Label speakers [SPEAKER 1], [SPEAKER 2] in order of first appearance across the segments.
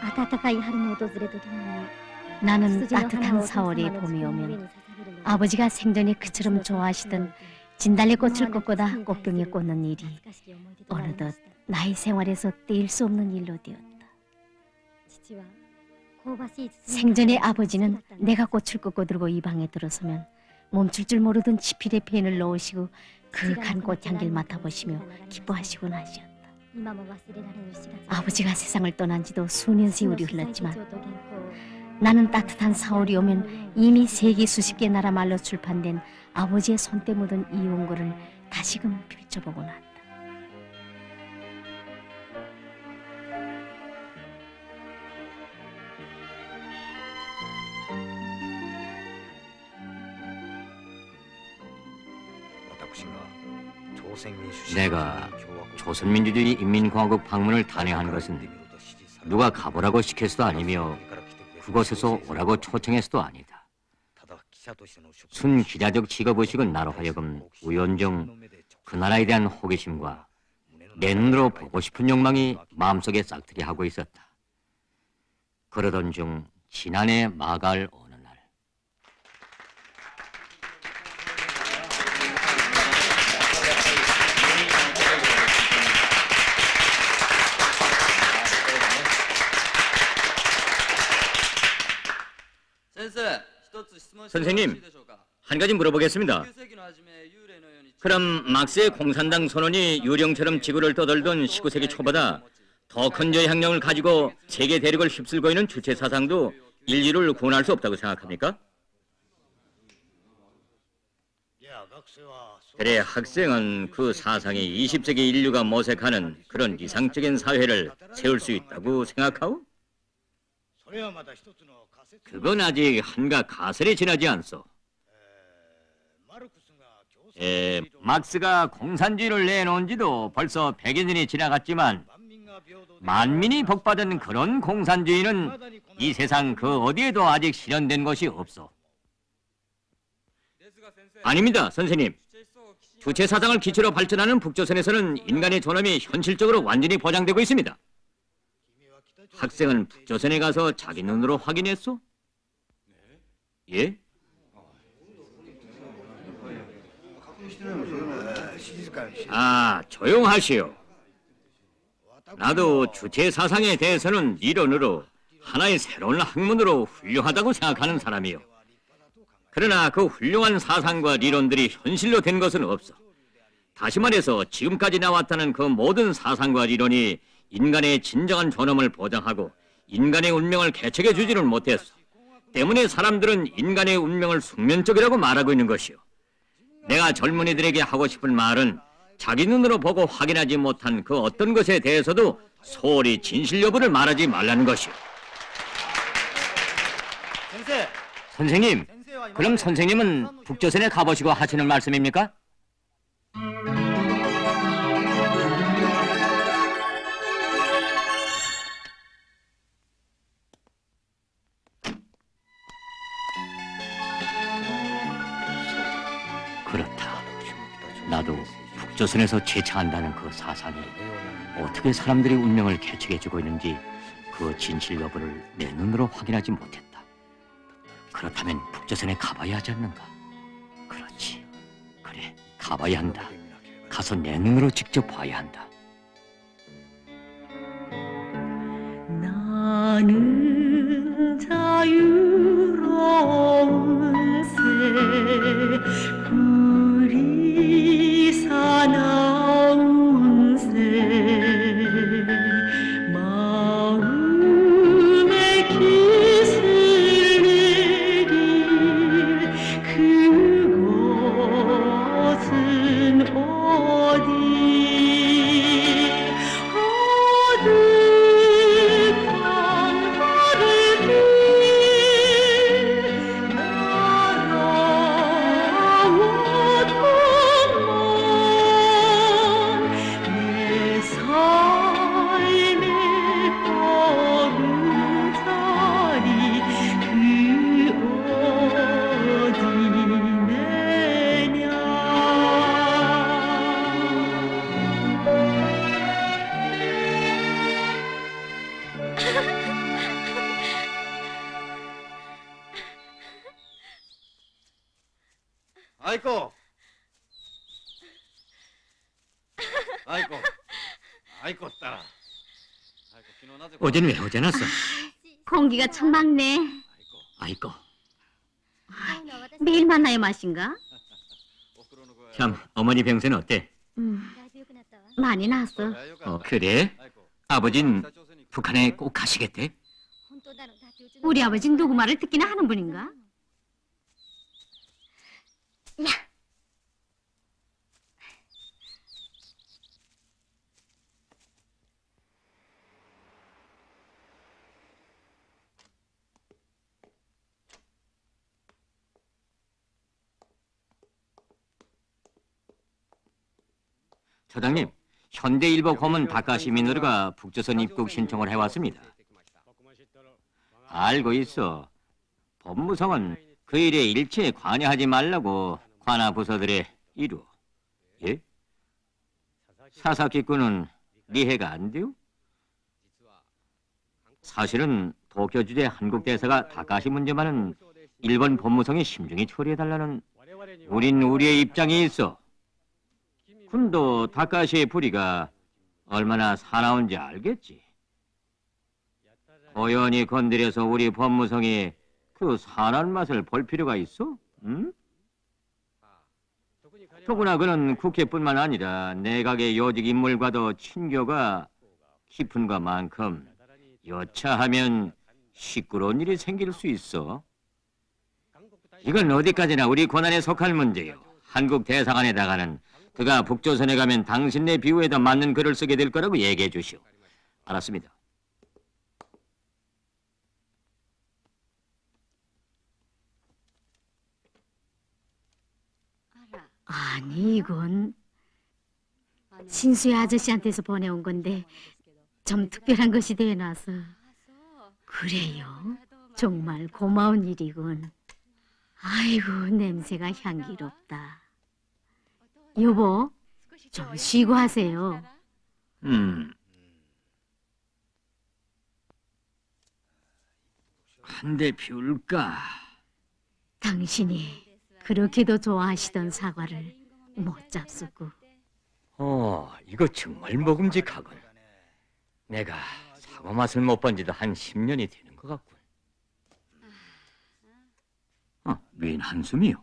[SPEAKER 1] 나는 따뜻한 4월의 봄이 오면 아버지가 생전에 그처럼 좋아하시던 진달래꽃을 꽂고다 꽃병에 꽂는 일이 어느덧 나의 생활에서 떼일 수 없는 일로 되었다. 생전에 아버지는 내가 꽃을 꽂고 들고 이 방에 들어서면 멈출 줄 모르던 치필에 펜을 넣으시고 그윽한 꽃향기를 맡아보시며 기뻐하시곤 하셨다. 아버지가 세상을 떠난 지도 수년 세월이 흘렀지만 나는 따뜻한 4월이 오면 이미 세계 수십 개 나라 말로 출판된 아버지의 손때 묻은 이 원고를 다시금 펼쳐보곤 한다.
[SPEAKER 2] 내가 조선민주주의 인민공화국 방문을 단행한 것은 누가 가보라고 시켜서도 아니며 그곳에서 오라고 초청해서도 아니다. 순기자적 직업의식은 나로 하여금 우연정 그 나라에 대한 호기심과 내 눈으로 보고 싶은 욕망이 마음속에 싹트리하고 있었다. 그러던 중 지난해 마가을 어느 날 선생님, 한 가지 물어보겠습니다. 그럼 막스의 공산당 선언이 유령처럼 지구를 떠돌던 19세기 초보다 더 큰 저항력을 가지고 세계 대륙을 휩쓸고 있는 주체 사상도 인류를 구원할 수 없다고 생각합니까? 그래, 학생은 그 사상이 20세기 인류가 모색하는 그런 이상적인 사회를 세울 수 있다고 생각하오? 그건 아직 한가 가설이 지나지 않소. 막스가 공산주의를 내놓은 지도 벌써 100여 년이 지나갔지만 만민이 복받은 그런 공산주의는 이 세상 그 어디에도 아직 실현된 것이 없소. 아닙니다, 선생님. 주체 사상을 기초로 발전하는 북조선에서는 인간의 존엄이 현실적으로 완전히 보장되고 있습니다. 학생은 북조선에 가서 자기 눈으로 확인했소? 예? 아, 조용하시오. 나도 주체 사상에 대해서는 이론으로 하나의 새로운 학문으로 훌륭하다고 생각하는 사람이요. 그러나 그 훌륭한 사상과 리론들이 현실로 된 것은 없어. 다시 말해서 지금까지 나왔다는 그 모든 사상과 리론이 인간의 진정한 존엄을 보장하고 인간의 운명을 개척해 주지는 못했어. 때문에 사람들은 인간의 운명을 숙면적이라고 말하고 있는 것이요. 내가 젊은이들에게 하고 싶은 말은 자기 눈으로 보고 확인하지 못한 그 어떤 것에 대해서도 소홀히 진실 여부를 말하지 말라는 것이요. 선생님, 그럼 선생님은 북조선에 가보시고 하시는 말씀입니까? 그렇다. 나도 북조선에서 제창한다는 그 사상이 어떻게 사람들의 운명을 개척해주고 있는지 그 진실 여부를 내 눈으로 확인하지 못했다. 그렇다면 북조선에 가봐야 하지 않는가? 그렇지. 그래, 가봐야 한다. 가서 내 눈으로 직접 봐야 한다.
[SPEAKER 3] 나는 자유로운 새 불이 사나운 새 마음의 기술 내릴 그곳은 어디
[SPEAKER 4] 아이고. 아이고. 아이고 딸아.
[SPEAKER 2] 어제는 왜 어제 났어?
[SPEAKER 1] 공기가 참 맑네.
[SPEAKER 2] 아이고,
[SPEAKER 1] 매일 만나야 맛인가?
[SPEAKER 2] 참 어머니 병세는 어때?
[SPEAKER 1] 많이 나았어.
[SPEAKER 2] 그래? 아버진 북한에 꼭 가시겠대?
[SPEAKER 1] 우리 아버지는 누구 말을 듣기나 하는 분인가? 야,
[SPEAKER 2] 처장님, 현대일보 고문 다카시미노르가 북조선 입국 신청을 해왔습니다. 알고 있어. 법무성은 그 일에 일체에 관여하지 말라고 관하 부서들의 이루. 예? 사사기꾼은 리해가 안 돼요? 사실은 도쿄 주재 한국 대사가 다카시 문제만은 일본 법무성이 심중히 처리해달라는 우리의 입장이 있어. 군도 다카시의 불의가 얼마나 사나운지 알겠지. 고연히 건드려서 우리 법무성이 그 사나운 맛을 볼 필요가 있어? 응? 더구나 그는 국회뿐만 아니라 내각의 요직 인물과도 친교가 깊은 것만큼 여차하면 시끄러운 일이 생길 수 있어. 이건 어디까지나 우리 권한에 속할 문제요. 한국 대사관에다가는 그가 북조선에 가면 당신네 비호에다 맞는 글을 쓰게 될 거라고 얘기해 주시오. 알았습니다.
[SPEAKER 1] 아니 이건 신수의 아저씨한테서 보내온 건데 좀 특별한 것이 되어놔서. 그래요? 정말 고마운 일이군. 아이고 냄새가 향기롭다. 여보, 좀 쉬고 하세요.
[SPEAKER 2] 한 대 피울까?
[SPEAKER 1] 당신이 그렇게도 좋아하시던 사과를 못 잡수고.
[SPEAKER 2] 이거 정말 먹음직하군. 내가 사과 맛을 못 본 지도 한 10년이 되는 것 같군. 웬 한숨이요?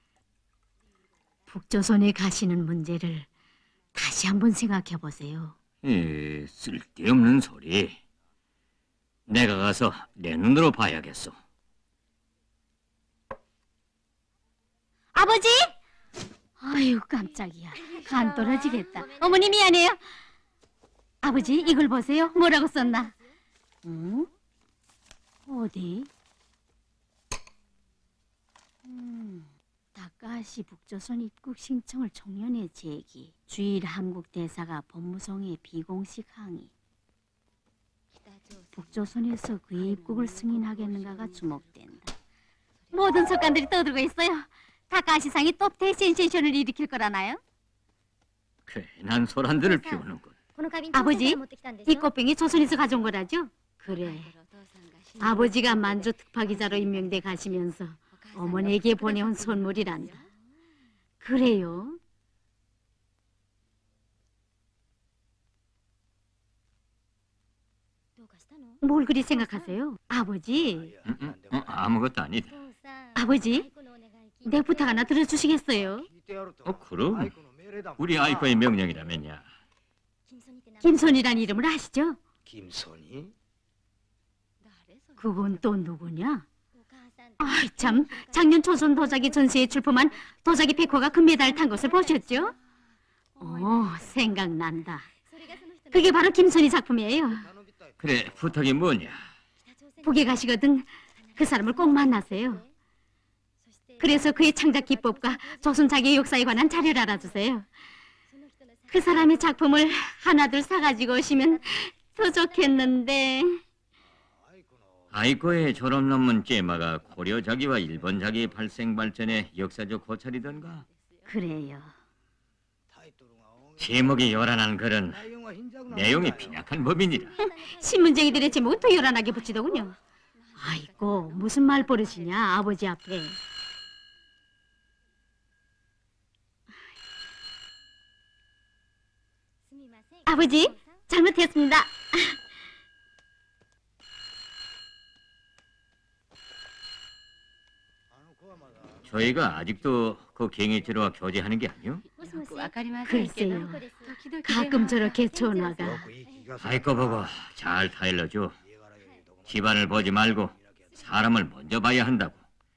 [SPEAKER 1] 북조선에 가시는 문제를 다시 한번 생각해 보세요.
[SPEAKER 2] 쓸데없는 소리. 내가 가서 내 눈으로 봐야겠어.
[SPEAKER 1] 아버지! 아유 깜짝이야. 간 떨어지겠다. 어머니 미안해요. 아버지 이걸 보세요. 뭐라고 썼나? 응? 어디? 다카시 북조선 입국 신청을 총련에 제기. 주일 한국 대사가 법무성에 비공식 항의. 북조선에서 그의 입국을 승인하겠는가가 주목된다. 모든 석관들이 떠들고 있어요. 다카시상이 또 대센세이션을 일으킬 거라나요?
[SPEAKER 2] 괜한 소란들을 피우는군.
[SPEAKER 1] 아버지, 이 꽃병이 조선에서 가져온 거라죠? 그래. 아버지가 만주 특파기자로 임명돼 가시면서 어머니에게 보내온 선물이란다. 그래요? 뭘 그리 생각하세요? 아버지,
[SPEAKER 2] 아무것도 아니다.
[SPEAKER 1] 아버지, 내 부탁 하나 들어주시겠어요?
[SPEAKER 2] 그럼 우리 아이코의 명령이라면야.
[SPEAKER 1] 김선이란 이름을 아시죠?
[SPEAKER 4] 김선이?
[SPEAKER 1] 그분 또 누구냐? 아이 참, 작년 조선 도자기 전시에 출품한 도자기 백호가 금메달 탄 것을 보셨죠? 생각난다. 그게 바로 김선이 작품이에요.
[SPEAKER 2] 그래, 부탁이 뭐냐?
[SPEAKER 1] 북에 가시거든 그 사람을 꼭 만나세요. 그래서 그의 창작 기법과 조선 자기의 역사에 관한 자료를 알아주세요. 그 사람의 작품을 하나둘 사가지고 오시면 더 좋겠는데.
[SPEAKER 2] 아이코의 졸업 논문 제마가 고려 자기와 일본 자기의 발생 발전의 역사적 고찰이던가?
[SPEAKER 1] 그래요.
[SPEAKER 2] 제목이 요란한 글은 내용이 빈약한 법이니라.
[SPEAKER 1] 신문쟁이들의 제목은 더 요란하게 붙이더군요. 아이고 무슨 말버릇이냐 아버지 앞에. 아버지, 잘못했습니다.
[SPEAKER 2] 저희가 아직도 그 갱이지로와 교제하는 게 아니요?
[SPEAKER 1] 글쎄요, 가끔 저렇게 전화가.
[SPEAKER 2] 아이거 보고 잘 타일러줘. 집안을 보지 말고 사람을 먼저 봐야 한다고.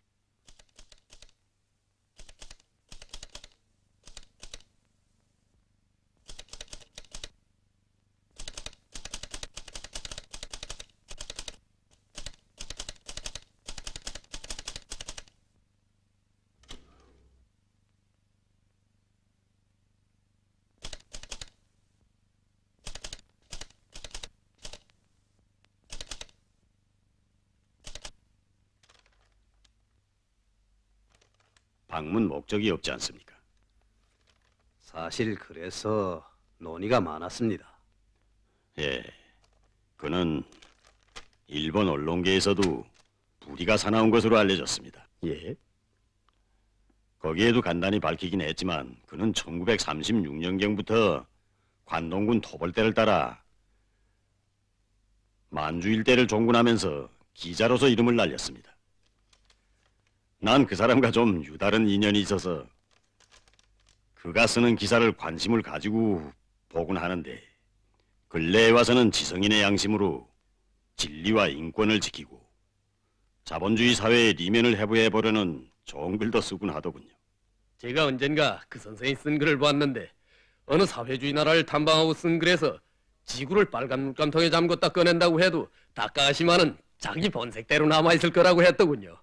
[SPEAKER 5] 방문 목적이 없지 않습니까?
[SPEAKER 4] 사실 그래서 논의가 많았습니다.
[SPEAKER 5] 예, 그는 일본 언론계에서도 부리가 사나운 것으로 알려졌습니다.
[SPEAKER 4] 예?
[SPEAKER 5] 거기에도 간단히 밝히긴 했지만 그는 1936년경부터 관동군 토벌대를 따라 만주 일대를 종군하면서 기자로서 이름을 날렸습니다. 난 그 사람과 좀 유다른 인연이 있어서 그가 쓰는 기사를 관심을 가지고 보곤 하는데 근래에 와서는 지성인의 양심으로 진리와 인권을 지키고 자본주의 사회의 리면을 해부해보려는 좋은 글도 쓰곤 하더군요.
[SPEAKER 6] 제가 언젠가 그 선생이 쓴 글을 보았는데 어느 사회주의 나라를 탐방하고 쓴 글에서 지구를 빨간 물감통에 잠궜다 꺼낸다고 해도 다카시마는 자기 본색대로 남아있을 거라고 했더군요.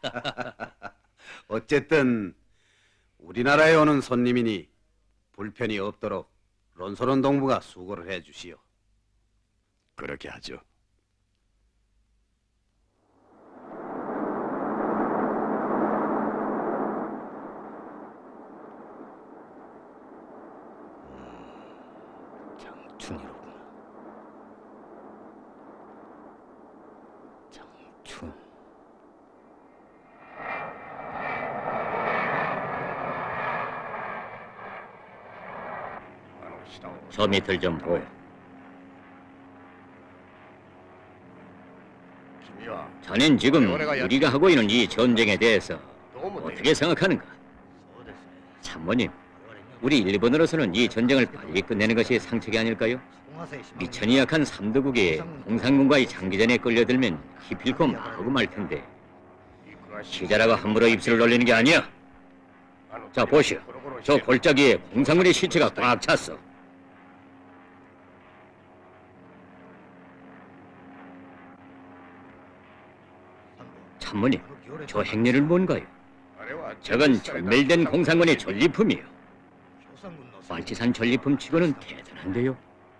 [SPEAKER 4] 어쨌든 우리나라에 오는 손님이니 불편이 없도록 론소론 동무가 수고를 해주시오.
[SPEAKER 5] 그렇게 하죠.
[SPEAKER 4] 장춘이로구나. 장춘.
[SPEAKER 2] 저 밑을 좀 보여. 자넨 지금 우리가 하고 있는 이 전쟁에 대해서 어떻게 생각하는가? 참모님, 우리 일본으로서는 이 전쟁을 빨리 끝내는 것이 상책이 아닐까요? 미천이 약한 삼두국이 공산군과의 장기전에 끌려들면 기필코 마하고 말 텐데 시자라고 함부로 입술을 놀리는 게 아니야. 자, 보시오. 저 골짜기에 공산군의 시체가 꽉 찼어. 참모님, 저 행렬은 뭔가요? 저건 전멸된 공산군의 전리품이요. 빨치산 전리품 치고는 대단한데요.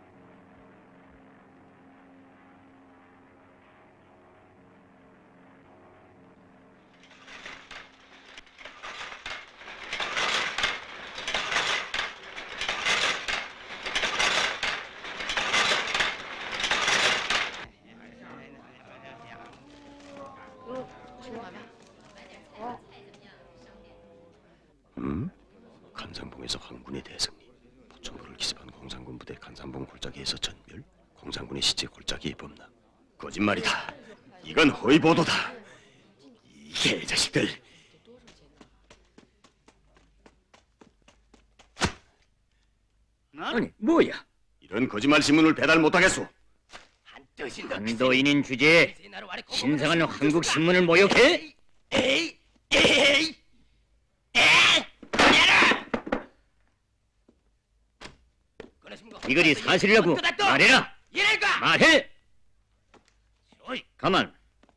[SPEAKER 5] 간산봉에서 황군의 대승리, 포천부를 기습한 공산군 부대 간산봉 골짜기에서 전멸, 공산군의 시체 골짜기에 범람. 거짓말이다. 이건 허위 보도다. 이 개자식들.
[SPEAKER 2] 아니, 뭐야?
[SPEAKER 5] 이런 거짓말 신문을 배달 못하겠소.
[SPEAKER 2] 한도인인 주제에 신성한 한국 신문을 모욕해? 이 글이 사실이라고 말해라. 말해. 가만.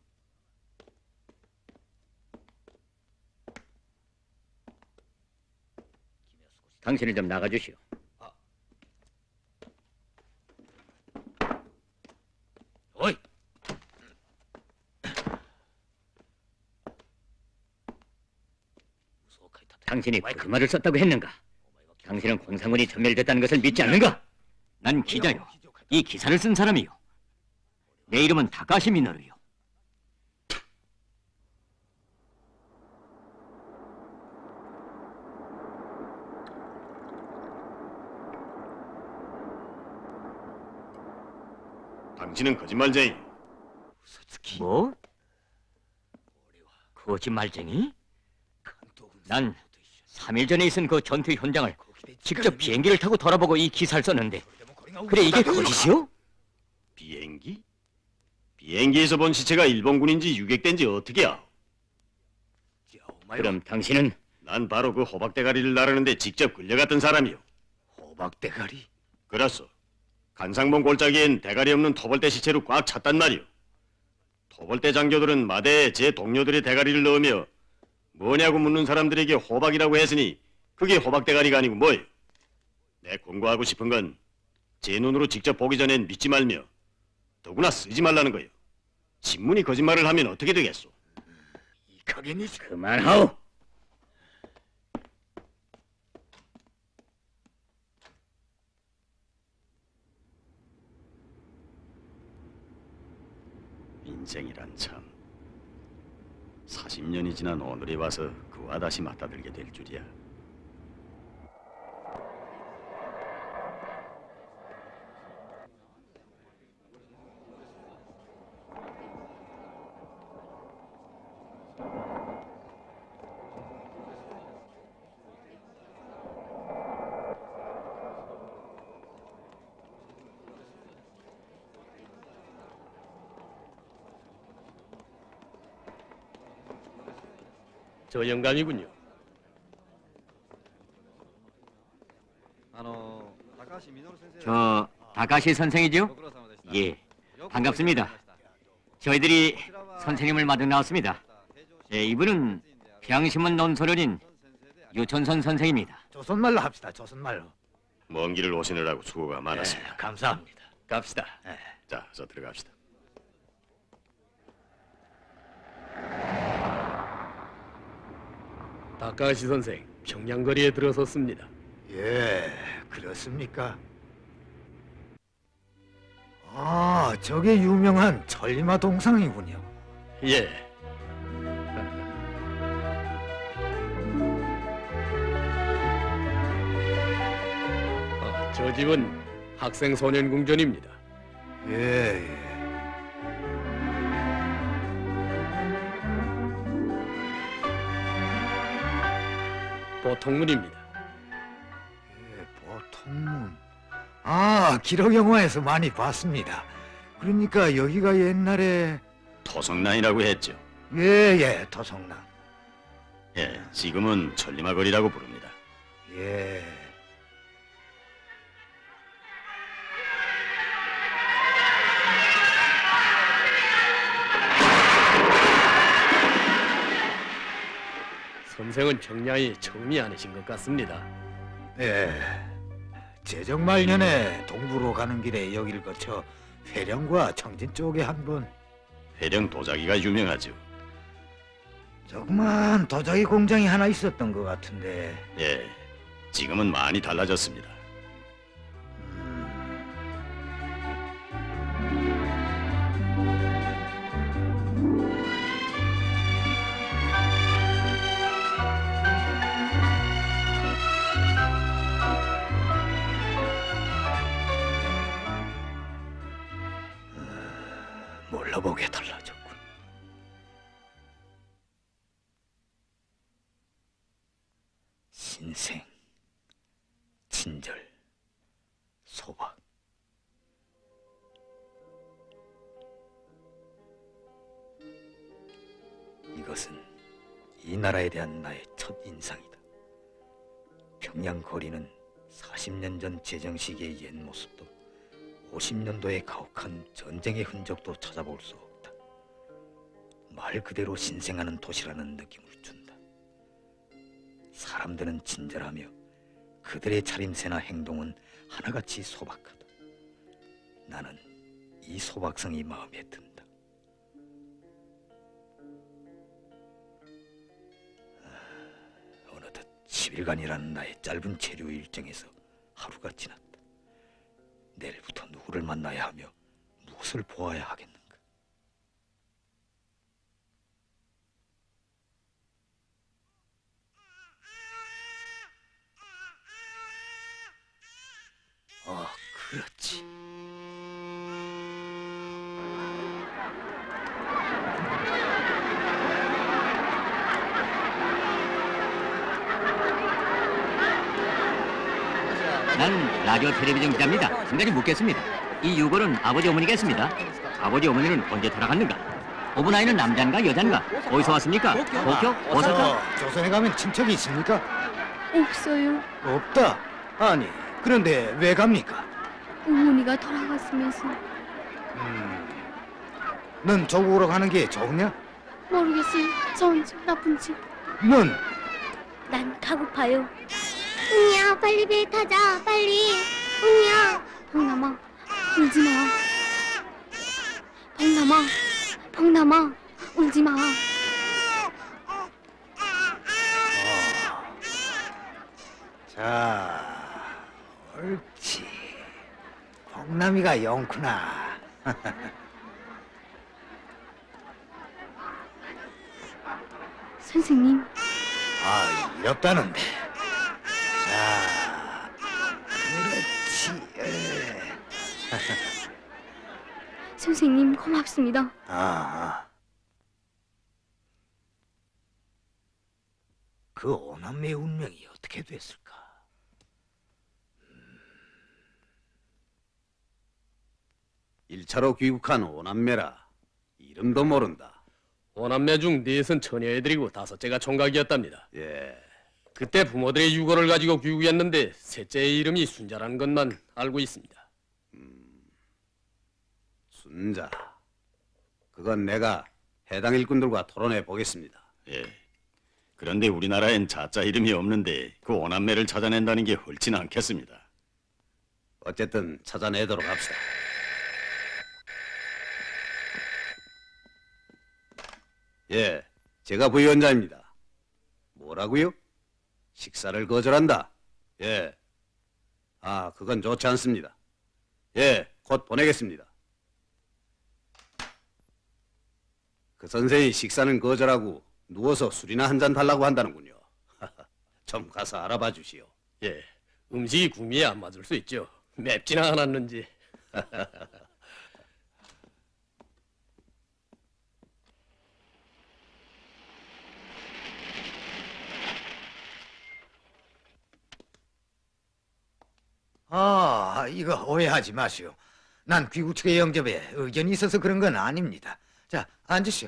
[SPEAKER 2] 당신은 좀 나가주시오. 어이. 당신이 거짓말을 썼다고 했는가? 당신은 공산군이 전멸됐다는 것을 믿지 않는가? 난 기자요. 이 기사를 쓴 사람이요. 내 이름은 다카시 미노루요.
[SPEAKER 5] 당신은 거짓말쟁이.
[SPEAKER 2] 뭐? 거짓말쟁이? 난 3일 전에 있은 그 전투 현장을 직접 비행기를 타고 돌아보고 이 기사를 썼는데 그래 이게 거짓이요?
[SPEAKER 5] 비행기? 비행기에서 본 시체가 일본군인지 유격된지 어떻게 알?
[SPEAKER 2] 그럼 당신은
[SPEAKER 5] 난 바로 그 호박대가리를 나르는데 직접 끌려갔던 사람이요.
[SPEAKER 4] 호박대가리?
[SPEAKER 5] 그렇소. 간상봉 골짜기엔 대가리 없는 토벌대 시체로 꽉 찼단 말이오. 토벌대 장교들은 마대에 제 동료들의 대가리를 넣으며 뭐냐고 묻는 사람들에게 호박이라고 했으니 그게 호박대가리가 아니고 뭐예요? 내 권고하고 싶은 건 제 눈으로 직접 보기 전엔 믿지 말며 더구나 쓰지 말라는 거예요. 신문이 거짓말을 하면 어떻게 되겠소?
[SPEAKER 2] 그만하오.
[SPEAKER 5] 인생이란 참 40년이 지난 오늘에 와서 그와 다시 맞닥들게 될 줄이야.
[SPEAKER 6] 저 영감이군요.
[SPEAKER 2] 저 다카시 선생이죠? 예, 반갑습니다. 저희들이 선생님을 마중 나왔습니다. 예, 이분은 평양신문 논설원인 유천선 선생입니다.
[SPEAKER 7] 조선말로 합시다. 조선말로.
[SPEAKER 5] 먼 길을 오시느라고 수고가 많았습니다.
[SPEAKER 7] 감사합니다.
[SPEAKER 6] 갑시다.
[SPEAKER 5] 자, 어서 들어갑시다.
[SPEAKER 6] 다카시 선생, 평양거리에 들어섰습니다.
[SPEAKER 7] 예, 그렇습니까? 아, 저게 유명한 천리마 동상이군요.
[SPEAKER 6] 예. 저 집은 학생 소년궁전입니다.
[SPEAKER 7] 예, 예.
[SPEAKER 6] 보통문입니다.
[SPEAKER 7] 예, 보통문. 아, 기록 영화에서 많이 봤습니다. 그러니까 여기가 옛날에
[SPEAKER 5] 토성난이라고 했죠.
[SPEAKER 7] 예, 예, 토성남.
[SPEAKER 5] 예, 지금은 천리마거리라고 부릅니다.
[SPEAKER 7] 예.
[SPEAKER 6] 선생은 평양이 처음이 아니신 것 같습니다.
[SPEAKER 7] 예. 제정 말년에 동부로 가는 길에 여기를 거쳐 회령과 청진 쪽에 한번
[SPEAKER 5] 회령 도자기가 유명하죠.
[SPEAKER 7] 조그만 도자기 공장이 하나 있었던 것 같은데.
[SPEAKER 5] 예, 지금은 많이 달라졌습니다.
[SPEAKER 7] 몰라보게 달라졌군. 신생, 친절, 소박. 이것은 이 나라에 대한 나의 첫 인상이다. 평양 거리는 40년 전 제정 시기의 옛 모습도 50년도의 가혹한 전쟁의 흔적도 찾아볼 수 없다. 말 그대로 신생하는 도시라는 느낌을 준다. 사람들은 친절하며 그들의 차림새나 행동은 하나같이 소박하다. 나는 이 소박성이 마음에 든다. 어느덧 10일간이라는 나의 짧은 체류 일정에서 하루가 지났다. 내일부터 누구를 만나야 하며 무엇을 보아야 하겠는가? 아, 그렇지.
[SPEAKER 2] 난 라디오 텔레비전 기자입니다. 한 가지 묻겠습니다. 이 유골은 아버지 어머니겠습니다. 아버지 어머니는 언제 돌아갔는가? 어부나이는 남잔가 여잔가? 어디서 왔습니까? 도쿄? 오사카?
[SPEAKER 7] 조선에 가면 친척이 있습니까?
[SPEAKER 8] 없어요.
[SPEAKER 7] 없다. 아니, 그런데 왜 갑니까?
[SPEAKER 8] 어머니가 돌아갔으면서.
[SPEAKER 7] 넌 조국으로 가는 게 좋으냐?
[SPEAKER 8] 모르겠어요. 좋은지 나쁜지.
[SPEAKER 7] 넌
[SPEAKER 8] 난 가고파요. 은희야, 빨리 배 타자. 빨리. 은희야. 펑남아, 울지 마. 펑남아, 울지 마.
[SPEAKER 7] 자, 옳지. 복남이가 영구나.
[SPEAKER 8] 선생님,
[SPEAKER 7] 아, 이렇다는데. 자, 그렇지.
[SPEAKER 8] 선생님 고맙습니다.
[SPEAKER 7] 그 오남매의 운명이 어떻게 됐을까?
[SPEAKER 9] 일차로 귀국한 오남매라 이름도 모른다.
[SPEAKER 6] 오남매 중 넷은 처녀애들이고 다섯째가 총각이었답니다.
[SPEAKER 9] 예,
[SPEAKER 6] 그때 부모들의 유골을 가지고 귀국했는데 셋째의 이름이 순자라는 것만 알고 있습니다.
[SPEAKER 9] 순자. 그건 내가 해당 일꾼들과 토론해 보겠습니다.
[SPEAKER 5] 예. 그런데 우리나라엔 자자 이름이 없는데 그 오남매를 찾아낸다는 게 헐진 않겠습니다.
[SPEAKER 9] 어쨌든 찾아내도록 합시다. 예, 제가 부위원장입니다. 뭐라고요? 식사를 거절한다. 예. 아, 그건 좋지 않습니다. 예, 곧 보내겠습니다. 그 선생이 식사는 거절하고 누워서 술이나 한 잔 달라고 한다는군요. 좀 가서 알아봐 주시오.
[SPEAKER 6] 예, 음식이 구미에 안 맞을 수 있죠. 맵지나 않았는지.
[SPEAKER 7] 아, 이거 오해하지 마시오. 난 귀국 측의 영접에 의견이 있어서 그런 건 아닙니다. 자, 앉으시오.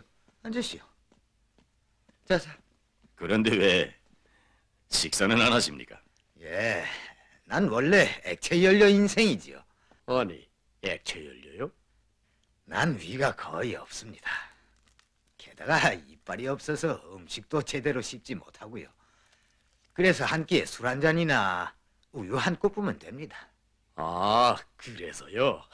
[SPEAKER 7] 자.
[SPEAKER 5] 그런데 왜 식사는 안 하십니까?
[SPEAKER 7] 예, 난 원래 액체 연료 인생이지요.
[SPEAKER 6] 아니, 액체 연료요?
[SPEAKER 7] 난 위가 거의 없습니다. 게다가 이빨이 없어서 음식도 제대로 씹지 못하고요. 그래서 한 끼에 술 한 잔이나 우유 한 꼬꾸면 됩니다.
[SPEAKER 6] 아, 그래서요?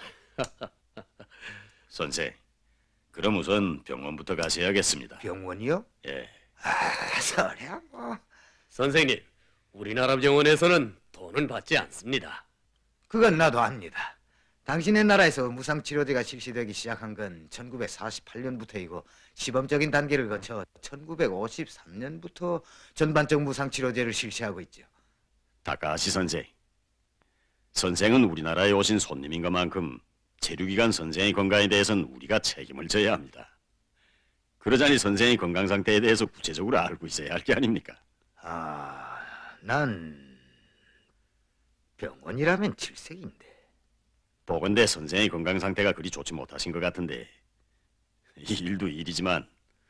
[SPEAKER 5] 선생, 그럼 우선 병원부터 가셔야겠습니다.
[SPEAKER 7] 병원이요?
[SPEAKER 5] 예.
[SPEAKER 7] 아, 서랴 뭐.
[SPEAKER 6] 선생님, 우리나라 병원에서는 돈은 받지 않습니다.
[SPEAKER 7] 그건 나도 압니다. 당신의 나라에서 무상치료제가 실시되기 시작한 건 1948년부터이고 시범적인 단계를 거쳐 1953년부터 전반적 무상치료제를 실시하고 있죠.
[SPEAKER 5] 다카하시 선생. 선생은 우리나라에 오신 손님인 것만큼 체류기간 선생의 건강에 대해서는 우리가 책임을 져야 합니다. 그러자니 선생의 건강 상태에 대해서 구체적으로 알고 있어야 할 게 아닙니까?
[SPEAKER 7] 아, 난 병원이라면 질색인데.
[SPEAKER 5] 보건대 선생의 건강 상태가 그리 좋지 못하신 것 같은데 이 일도 일이지만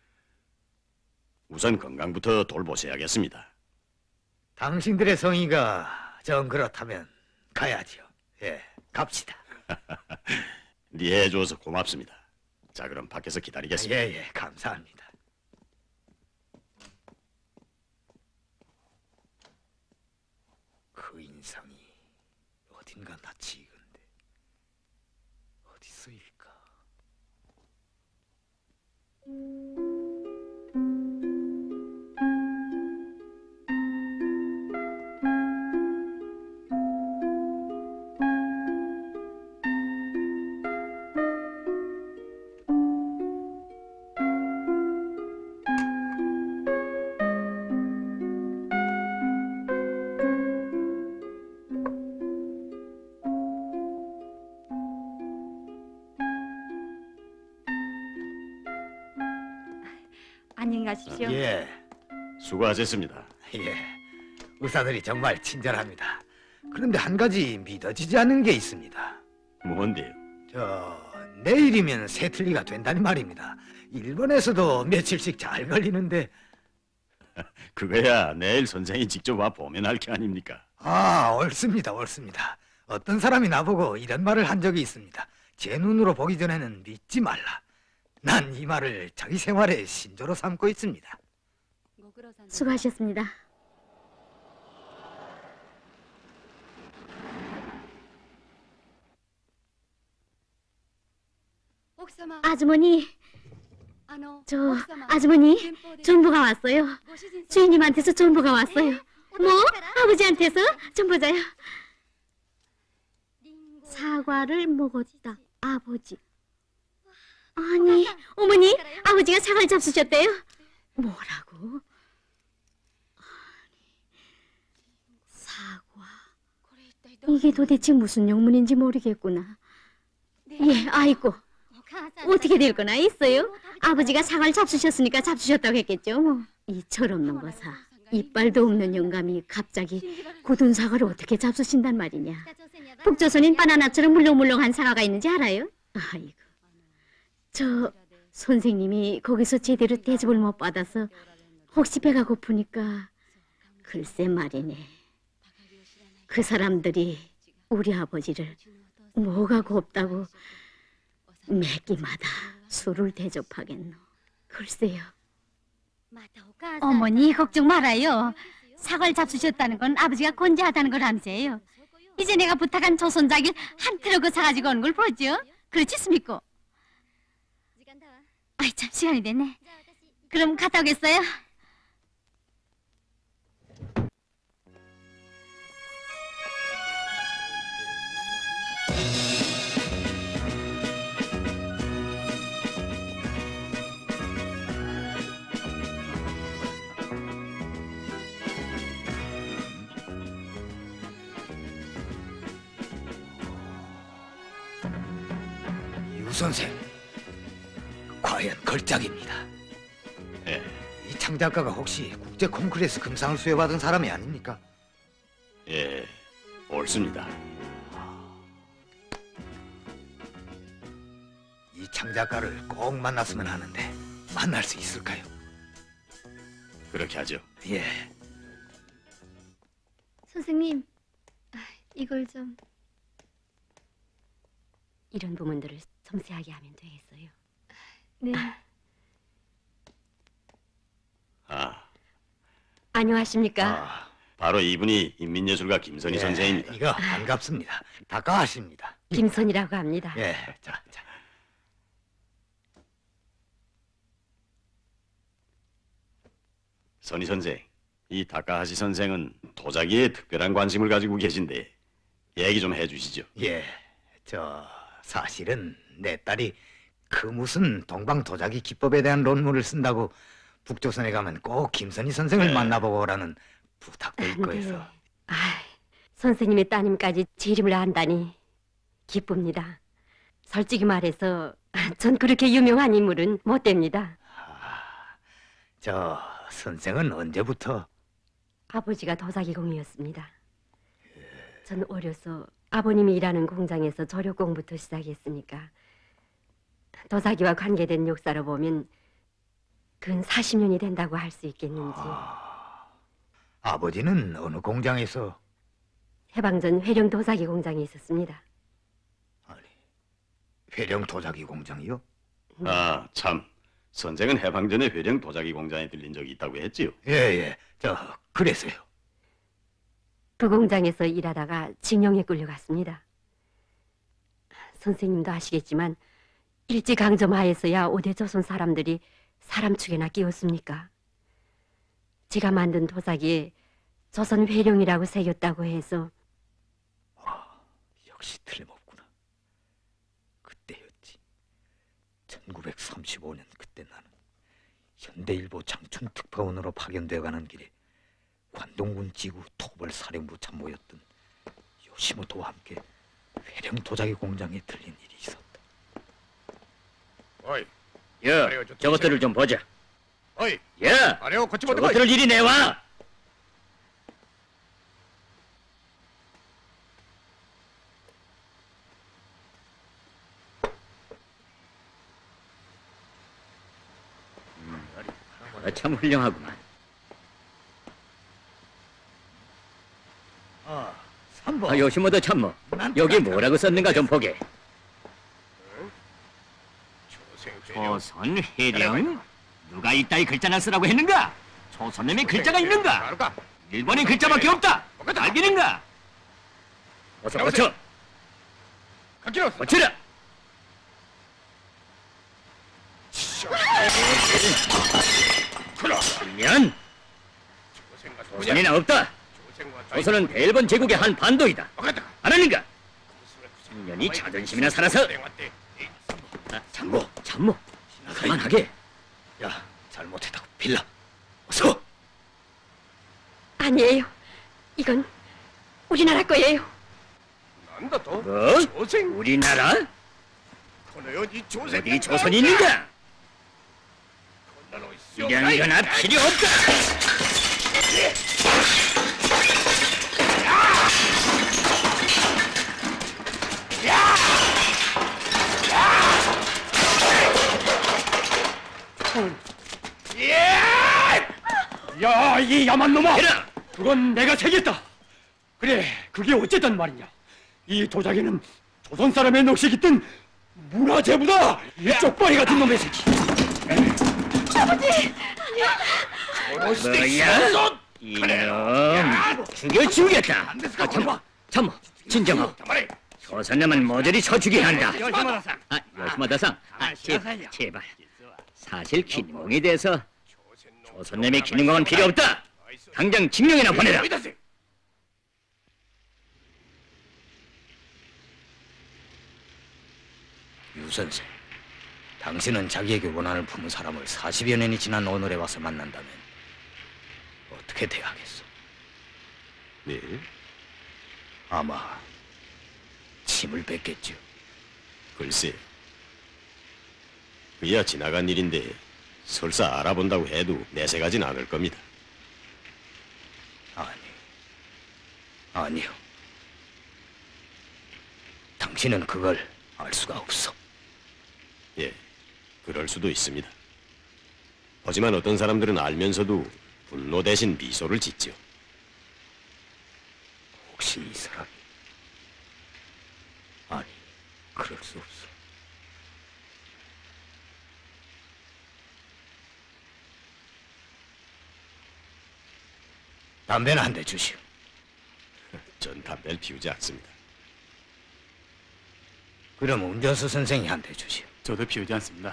[SPEAKER 5] 우선 건강부터 돌보셔야겠습니다.
[SPEAKER 7] 당신들의 성의가 정 그렇다면 가야죠. 예, 갑시다.
[SPEAKER 5] 이해해 줘서 고맙습니다. 자, 그럼 밖에서 기다리겠습니다.
[SPEAKER 7] 예, 감사합니다. 그 인상이 어딘가 낯이 익은데 어디서일까?
[SPEAKER 8] 안녕히 가십시오.
[SPEAKER 7] 예,
[SPEAKER 5] 수고하셨습니다.
[SPEAKER 7] 의사들이 정말 친절합니다. 그런데 한 가지 믿어지지 않는 게 있습니다.
[SPEAKER 5] 뭔데요?
[SPEAKER 7] 내일이면 새틀리가 된다는 말입니다. 일본에서도 며칠씩 잘 걸리는데.
[SPEAKER 5] 그거야 내일 선생이 직접 와 보면 할 게 아닙니까?
[SPEAKER 7] 옳습니다. 어떤 사람이 나보고 이런 말을 한 적이 있습니다. 제 눈으로 보기 전에는 믿지 말라. 난 이 말을 자기 생활의 신조로 삼고 있습니다.
[SPEAKER 8] 수고하셨습니다. 아주머니, 아주머니, 전보가 왔어요. 주인님한테서 전보가 왔어요. 뭐? 아버지한테서? 좀 보자요. 사과를 먹었다, 아버지. 아니, 어머니, 아버지가 사과를 잡수셨대요? 뭐라고? 사과. 이게 도대체 무슨 영문인지 모르겠구나. 예, 아이고. 어떻게 될 거나 있어요? 아버지가 사과를 잡수셨으니까 잡수셨다고 했겠죠, 뭐. 이 철없는 거사. 이빨도 없는 영감이 갑자기 굳은 사과를 어떻게 잡수신단 말이냐. 북조선인 바나나처럼 물렁물렁한 사과가 있는지 알아요? 아이고. 저 선생님이 거기서 제대로 대접을 못 받아서 혹시 배가 고프니까. 글쎄 말이네. 그 사람들이 우리 아버지를 뭐가 곱다고 매 끼마다 술을 대접하겠노. 글쎄요. 어머니 걱정 말아요. 사과를 잡수셨다는 건 아버지가 건재하다는 걸 암시해요. 이제 내가 부탁한 조선자길 한 트럭을 사가지고 오는 걸 보죠. 그렇지 않습니까? 아이 참 시간이 됐네. 그럼 갔다 오겠어요?
[SPEAKER 7] 유 선생, 과연 걸작입니다.
[SPEAKER 5] 예.
[SPEAKER 7] 이 창작가가 혹시 국제 콩쿠르에서 금상을 수여받은 사람이 아닙니까?
[SPEAKER 5] 예, 옳습니다.
[SPEAKER 7] 이 창작가를 꼭 만났으면 하는데 만날 수 있을까요?
[SPEAKER 5] 그렇게 하죠.
[SPEAKER 7] 예.
[SPEAKER 8] 선생님, 이걸 좀.
[SPEAKER 1] 이런 부분들을 섬세하게 하면 되겠어요.
[SPEAKER 8] 네.
[SPEAKER 1] 안녕하십니까?
[SPEAKER 5] 바로 이분이 인민예술가 김선희
[SPEAKER 7] 예,
[SPEAKER 5] 선생입니다.
[SPEAKER 7] 이거 반갑습니다. 다가하십니다.
[SPEAKER 1] 김선이라고 합니다.
[SPEAKER 7] 예, 자.
[SPEAKER 5] 선희 선생, 이 다카하시 선생은 도자기에 특별한 관심을 가지고 계신데 얘기 좀 해주시죠.
[SPEAKER 7] 예, 사실은 내 딸이 그 무슨 동방 도자기 기법에 대한 논문을 쓴다고 북조선에 가면 꼭 김선희 선생을 만나보고 오라는 부탁도 있고 해서.
[SPEAKER 1] 선생님의 따님까지 제 이름을 안다니 기쁩니다. 솔직히 말해서 전 그렇게 유명한 인물은 못 됩니다.
[SPEAKER 7] 선생은 언제부터?
[SPEAKER 1] 아버지가 도자기 공이었습니다. 전 어려서 아버님이 일하는 공장에서 조력공부터 시작했으니까 도자기와 관계된 역사로 보면 근 40년이 된다고 할 수 있겠는지.
[SPEAKER 7] 아버지는 어느 공장에서?
[SPEAKER 1] 해방 전 회령 도자기 공장에 있었습니다.
[SPEAKER 7] 아니, 회령 도자기 공장이요?
[SPEAKER 5] 참. 선생은 해방 전에 회령 도자기 공장에 들린 적이 있다고 했지요?
[SPEAKER 7] 예, 그래서요.
[SPEAKER 1] 그 공장에서 일하다가 징용에 끌려갔습니다. 선생님도 아시겠지만 일제강점하에서야 5대 조선 사람들이 사람 축에나 끼웠습니까? 제가 만든 도자기에 조선 회령이라고 새겼다고 해서.
[SPEAKER 7] 역시 틀림없구나. 그때였지. 1935년 그때 나는 현대일보 장춘특파원으로 파견되어 가는 길에 관동군 지구 토벌 사령부 참모였던 요시모토와 함께 회령 도자기 공장에 들린 일이 있었다.
[SPEAKER 2] 어이, 야, 저것들을 좀 보자.
[SPEAKER 4] 어이,
[SPEAKER 2] 야, 저것들을 이리 내와. 보라 참 훌륭하구만.
[SPEAKER 7] 삼보.
[SPEAKER 2] 아, 요시모토 참모, 여기 뭐라고 썼는가 좀 보게. 조선 해령? 누가 이따위 글자나 쓰라고 했는가? 조선놈의 글자가 있는가? 일본의 글자밖에 없다. 알겠는가? 어서 고쳐. 고쳐라. 그러면 조선이나 없다. 조선은 대일본 제국의 한 반도이다. 알았는가? 인연이 자존심이나 살아서. 아, 참모. 그만하게.
[SPEAKER 7] 야, 잘못했다고 빌라. 어서.
[SPEAKER 8] 아니에요. 이건 우리나라 거예요.
[SPEAKER 2] 뭐? 우리나라? 어디 조선이 있는가? 이런 거나 필요 없다.
[SPEAKER 10] 야, 이 야만 놈아!
[SPEAKER 2] 해라!
[SPEAKER 10] 그건 내가 책임있다. 그래, 그게 어쨌든 말이냐. 이 도자기는 조선 사람의 넋이 깃든 문화재부다. 이 쪽발이 같은 놈의 새끼.
[SPEAKER 2] 뭐야? 이놈 죽여주겠다. 아, 참모, 진정하오. 조선놈은 모조리 쳐주게 한다. 아, 요시모토상, 제발. 사실 기능공에 대해서 조선놈의 기능공은 필요 없다. 당장 징령이나 보내라.
[SPEAKER 7] 유 선생, 당신은 자기에게 원한을 품은 사람을 40여 년이 지난 오늘에 와서 만난다면 어떻게 대하겠소?
[SPEAKER 5] 네?
[SPEAKER 7] 아마 침을 뱉겠죠.
[SPEAKER 5] 글쎄, 그야 지나간 일인데 설사 알아본다고 해도 내색하진 않을 겁니다.
[SPEAKER 7] 아니요. 당신은 그걸 알 수가 없어.
[SPEAKER 5] 예, 그럴 수도 있습니다. 하지만 어떤 사람들은 알면서도 분노 대신 미소를 짓죠.
[SPEAKER 7] 혹시 이 사람이... 아니, 그럴 수 없어. 담배는 한 대 주시오.
[SPEAKER 5] 전 담배를 피우지 않습니다.
[SPEAKER 7] 그럼 운전수 선생이 한 대 주시오.
[SPEAKER 10] 저도 피우지 않습니다.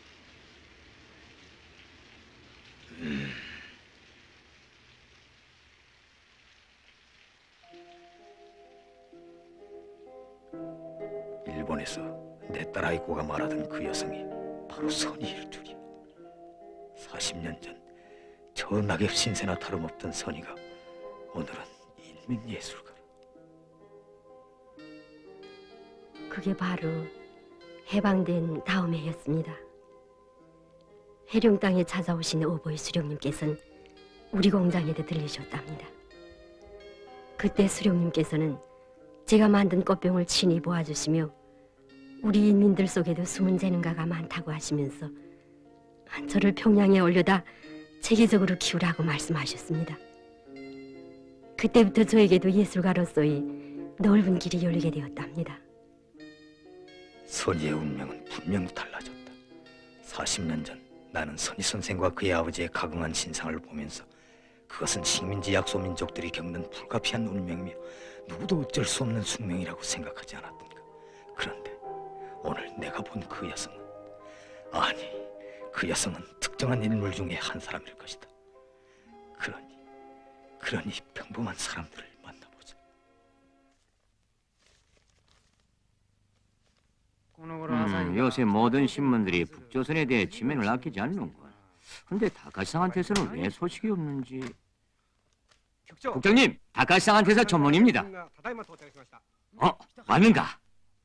[SPEAKER 7] 일본에서 내 딸아이고가 말하던 그 여성이 바로 선의일 줄이야. 40년 전 저 낙엽 신세나 다름없던 선의가 오늘은 인민예술가라.
[SPEAKER 11] 그게 바로 해방된 다음 해였습니다. 해룡 땅에 찾아오신 오보이 수령님께서는 우리 공장에도 들리셨답니다. 그때 수령님께서는 제가 만든 꽃병을 친히 보아주시며 우리 인민들 속에도 숨은 재능가가 많다고 하시면서 저를 평양에 올려다 체계적으로 키우라고 말씀하셨습니다. 그때부터 저에게도 예술가로서의 넓은 길이 열리게 되었답니다.
[SPEAKER 7] 선의의 운명은 분명히 달라졌다. 40년 전 나는 선의 선생과 그의 아버지의 가공한 신상을 보면서 그것은 식민지 약소 민족들이 겪는 불가피한 운명이며 누구도 어쩔 수 없는 숙명이라고 생각하지 않았던가. 그런데 오늘 내가 본 그 여성은, 아니, 그 여성은 특정한 인물 중에 한 사람일 것이다. 그러니 평범한 사람들을 만나보자.
[SPEAKER 2] 요새 모든 신문들이 북조선에 대해 지면을 아끼지 않는군. 근데 다카시상한테서는 왜 소식이 없는지... 국장님, 다카시상한테서 전문입니다. 왔는가?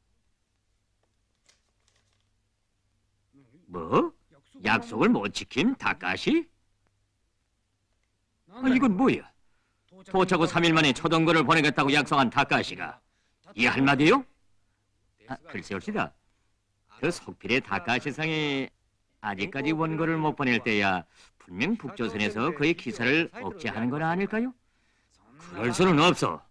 [SPEAKER 2] 뭐? 약속을 못 지킨 다카시? 이건 뭐야? 도착 후 3일 만에 초동거를 보내겠다고 약속한 다카시가 이 한마디요? 글쎄올시다. 그 속필의 다카시상이 아직까지 원고를 못 보낼 때야 분명 북조선에서 그의 기사를 억제하는 건 아닐까요? 그럴 수는 없어.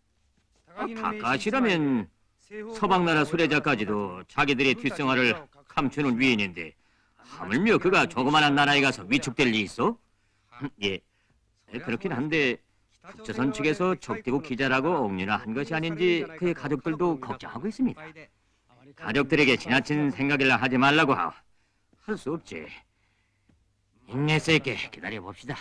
[SPEAKER 2] 다카시라면 서방나라 수레자까지도 자기들의 뒷생활을 감추는 위인인데 하물며 그가 조그마한 나라에 가서 위축될 리 있어? 예, 그렇긴 한데 북조선 측에서 적대국 기자라고 옥류나 한 것이 아닌지 그의 가족들도 걱정하고 있습니다. 가족들에게 지나친 생각을 하지 말라고 할 수 없지. 인내서 있게 기다려봅시다.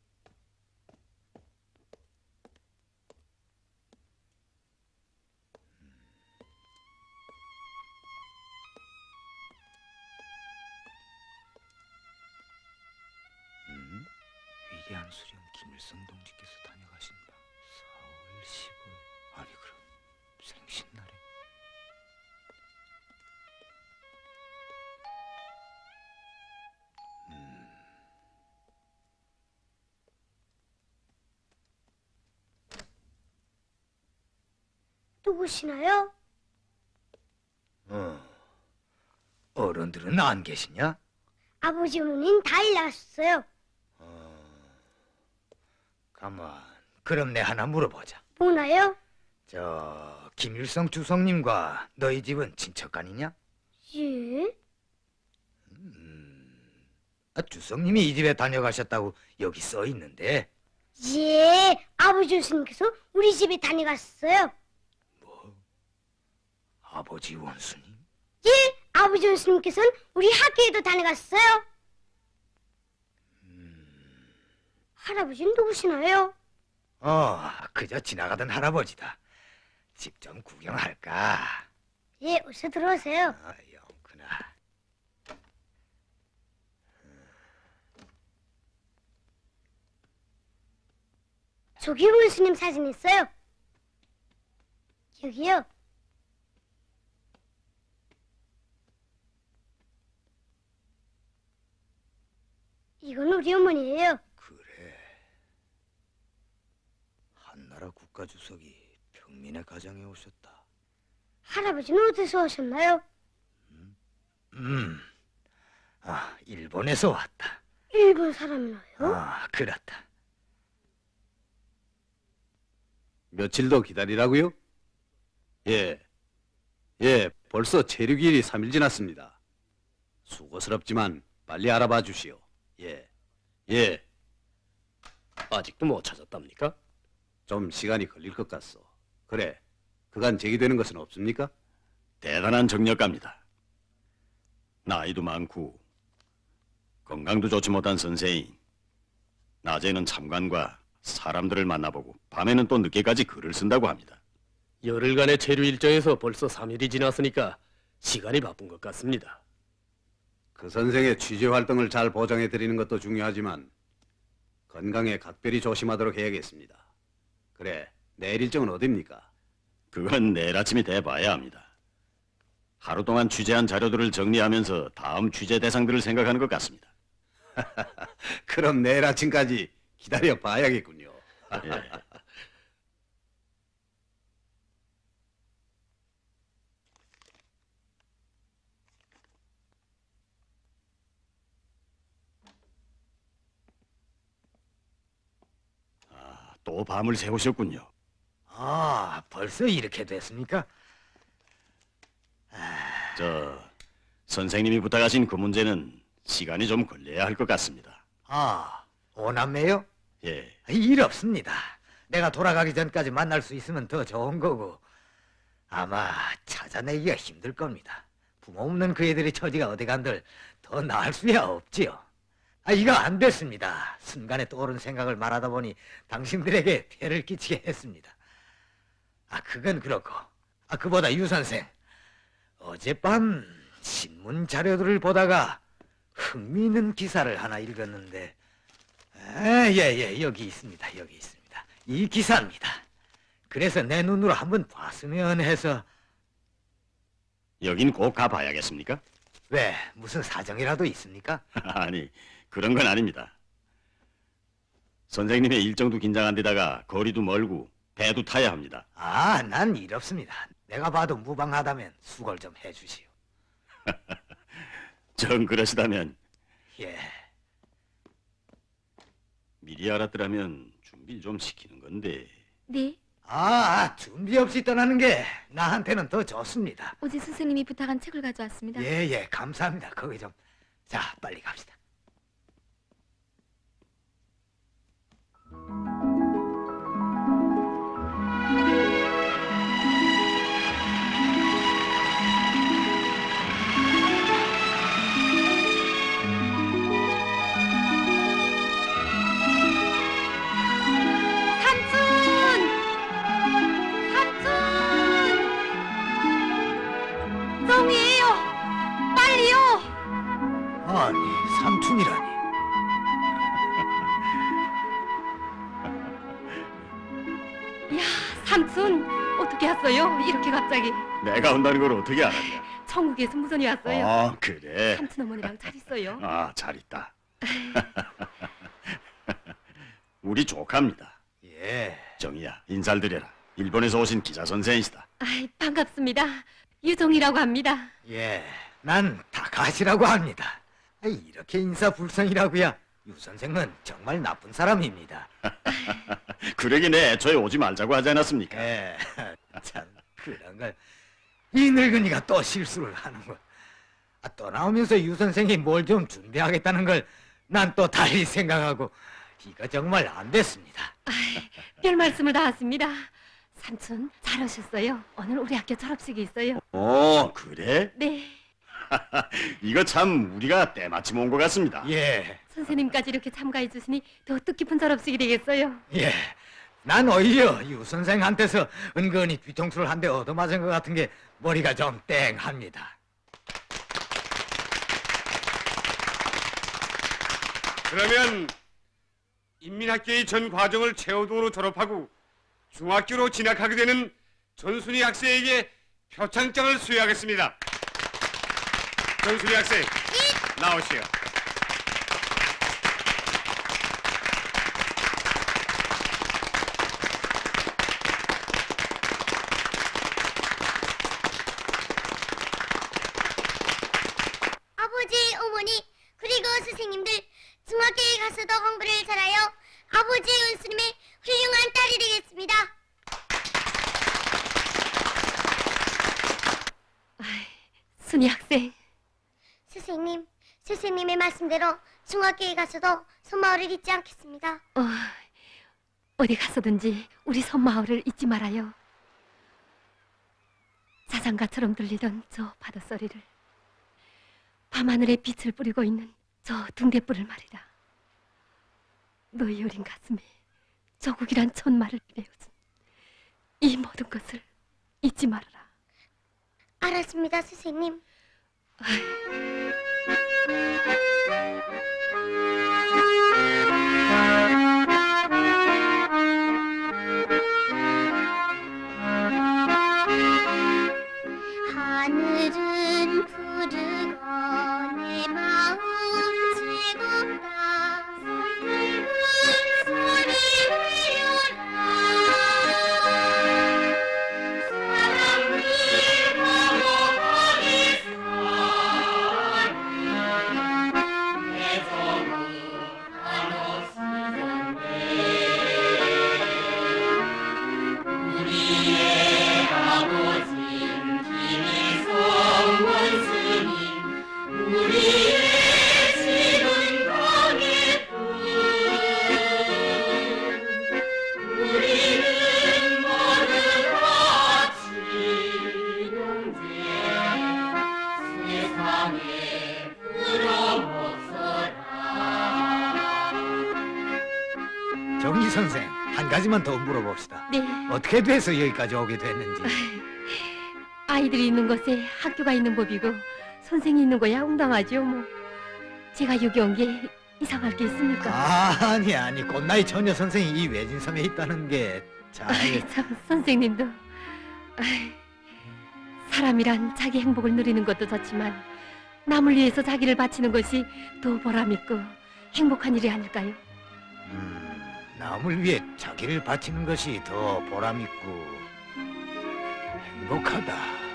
[SPEAKER 7] 위대한 수령 김일성 동지께서 다녀가신다. 4월 15일. 아니 그럼 생신날에.
[SPEAKER 12] 누구시나요?
[SPEAKER 7] 어른들은 안 계시냐?
[SPEAKER 12] 아버지 어머니는 다 일 나갔어요.
[SPEAKER 7] 가만. 그럼 내 하나 물어보자.
[SPEAKER 12] 뭐나요?
[SPEAKER 7] 저 김일성 주성님과 너희 집은 친척간이냐?
[SPEAKER 12] 예?
[SPEAKER 7] 주성님이 이 집에 다녀가셨다고 여기 써 있는데.
[SPEAKER 12] 예, 아버지 교수님께서 우리 집에 다녀갔어요.
[SPEAKER 7] 아버지 원수님?
[SPEAKER 12] 예, 아버지 교수님께서는 우리 학교에도 다녀갔어요. 할아버지는 누구시나요?
[SPEAKER 7] 그저 지나가던 할아버지다. 집 좀 구경할까?
[SPEAKER 12] 예, 어서 들어오세요.
[SPEAKER 7] 영구나.
[SPEAKER 12] 저기 원수님 사진 있어요. 여기요. 이건 우리 어머니예요.
[SPEAKER 7] 그래. 한나라 국가주석이 평민의 가정에 오셨다.
[SPEAKER 12] 할아버지는 어디서 오셨나요?
[SPEAKER 7] 일본에서 왔다.
[SPEAKER 12] 일본 사람이나요?
[SPEAKER 7] 그렇다.
[SPEAKER 9] 며칠 더 기다리라고요? 예, 벌써 체류기일이 3일 지났습니다. 수고스럽지만 빨리 알아봐 주시오. 예.
[SPEAKER 6] 아직도 못 찾았답니까?
[SPEAKER 9] 좀 시간이 걸릴 것 같소. 그래, 그간 제기되는 것은 없습니까?
[SPEAKER 5] 대단한 정력가입니다. 나이도 많고 건강도 좋지 못한 선생이 낮에는 참관과 사람들을 만나보고 밤에는 또 늦게까지 글을 쓴다고 합니다.
[SPEAKER 6] 열흘간의 체류 일정에서 벌써 3일이 지났으니까 시간이 바쁜 것 같습니다.
[SPEAKER 9] 그 선생의 취재 활동을 잘 보장해 드리는 것도 중요하지만 건강에 각별히 조심하도록 해야겠습니다. 그래, 내일 일정은 어딥니까?
[SPEAKER 5] 그건 내일 아침이 돼봐야 합니다. 하루 동안 취재한 자료들을 정리하면서 다음 취재 대상들을 생각하는 것 같습니다.
[SPEAKER 9] 그럼 내일 아침까지 기다려 봐야겠군요.
[SPEAKER 5] 예. 또 밤을 새우셨군요.
[SPEAKER 7] 벌써 이렇게 됐습니까?
[SPEAKER 5] 선생님이 부탁하신 그 문제는 시간이 좀 걸려야 할 것 같습니다.
[SPEAKER 7] 오남매요?
[SPEAKER 5] 예.
[SPEAKER 7] 일 없습니다. 내가 돌아가기 전까지 만날 수 있으면 더 좋은 거고 아마 찾아내기가 힘들 겁니다. 부모 없는 그 애들의 처지가 어디간들 더 나을 수야 없지요. 이거 안 됐습니다. 순간에 떠오른 생각을 말하다 보니 당신들에게 폐를 끼치게 했습니다. 그건 그렇고 그보다 유 선생, 어젯밤 신문 자료들을 보다가 흥미있는 기사를 하나 읽었는데 여기 있습니다. 이 기사입니다. 그래서 내 눈으로 한번 봤으면 해서.
[SPEAKER 5] 여긴 꼭 가봐야겠습니까?
[SPEAKER 7] 왜? 무슨 사정이라도 있습니까?
[SPEAKER 5] 아니, 그런 건 아닙니다. 선생님의 일정도 긴장한 데다가 거리도 멀고 배도 타야 합니다.
[SPEAKER 7] 난 일 없습니다. 내가 봐도 무방하다면 수고를 좀 해주시오.
[SPEAKER 5] 정 그러시다면.
[SPEAKER 7] 예.
[SPEAKER 5] 미리 알았더라면 준비를 좀 시키는 건데.
[SPEAKER 11] 네,
[SPEAKER 7] 준비 없이 떠나는 게 나한테는 더 좋습니다.
[SPEAKER 11] 어제 선생님이 부탁한 책을 가져왔습니다.
[SPEAKER 7] 예, 감사합니다. 거기 좀. 자, 빨리 갑시다.
[SPEAKER 8] 똥이에요. 빨리요.
[SPEAKER 7] 아니, 삼촌이라니.
[SPEAKER 11] 야, 삼촌 어떻게 왔어요? 이렇게 갑자기.
[SPEAKER 5] 내가 온다는 걸 어떻게 알았냐?
[SPEAKER 11] 천국에서 무선이 왔어요.
[SPEAKER 5] 아, 그래.
[SPEAKER 11] 삼촌 어머니랑 잘 있어요.
[SPEAKER 5] 잘 있다. 우리 조카입니다.
[SPEAKER 7] 예.
[SPEAKER 5] 정이야, 인사를 드려라. 일본에서 오신 기자 선생이시다.
[SPEAKER 11] 반갑습니다. 유정이라고 합니다.
[SPEAKER 7] 예, 난 다카시라고 합니다. 이렇게 인사불성이라고야. 유 선생은 정말 나쁜 사람입니다.
[SPEAKER 5] 그러긴 애초에 오지 말자고 하지 않았습니까?
[SPEAKER 7] 예, 참 그런 걸. 이 늙은이가 또 실수를 하는군. 또 나오면서 유 선생이 뭘 좀 준비하겠다는 걸 난 또 달리 생각하고 이거 정말 안 됐습니다.
[SPEAKER 11] 별 말씀을 다 하십니다. 삼촌 잘하셨어요. 오늘 우리 학교 졸업식이 있어요.
[SPEAKER 5] 그래?
[SPEAKER 11] 네.
[SPEAKER 5] 이거 참 우리가 때마침 온 것 같습니다.
[SPEAKER 7] 예.
[SPEAKER 11] 선생님까지 이렇게 참가해 주시니 더 뜻깊은 졸업식이 되겠어요.
[SPEAKER 7] 예. 난 오히려 유 선생한테서 은근히 뒤통수를 한 대 얻어맞은 것 같은 게 머리가 좀 땡합니다.
[SPEAKER 10] 그러면 인민학교의 전 과정을 최우등으로 졸업하고 중학교로 진학하게 되는 전순희 학생에게 표창장을 수여하겠습니다. 전순희 학생, 나오시오.
[SPEAKER 12] 아버지, 어머니, 그리고 선생님들 중학교에 가서도 공부를 잘하여 아버지의 은수님의 훌륭한 딸이 되겠습니다.
[SPEAKER 11] 순희 학생.
[SPEAKER 12] 선생님, 선생님의 말씀대로 중학교에 가서도 손마을을 잊지 않겠습니다.
[SPEAKER 11] 어디 가서든지 우리 섬마을을 잊지 말아요. 자장가처럼 들리던 저 바닷소리를, 밤하늘에 빛을 뿌리고 있는 저 등대불을 말이다. 너희 어린 가슴에 조국이란 천마를 배워준 이 모든 것을 잊지 말아라.
[SPEAKER 12] 알았습니다, 선생님. 하늘은 푸르고 내 마음 즐겁다. 붉은 소리 외워라. 사랑을 보호하겠소. 내 정을 한없이 우리의 아버지 원스님, 우리의 집은 땅의 품. 우리는 모두 같이 형제, 세상에 부러워서라.
[SPEAKER 7] 정희 선생, 한 가지만 더 물어봅시다.
[SPEAKER 11] 네.
[SPEAKER 7] 어떻게 돼서 여기까지 오게 됐는지.
[SPEAKER 11] 아이들이 있는 곳에 학교가 있는 법이고 선생이 있는 거야 웅당하죠 뭐. 제가 여기 온 게 이상할 게 있습니까?
[SPEAKER 7] 아니 꽃나이 처녀 선생이 이 외진섬에 있다는 게 참.
[SPEAKER 11] 참 선생님도 사람이란 자기 행복을 누리는 것도 좋지만 남을 위해서 자기를 바치는 것이 더 보람있고 행복한 일이 아닐까요?
[SPEAKER 7] 남을 위해 자기를 바치는 것이 더 보람있고 행복하다.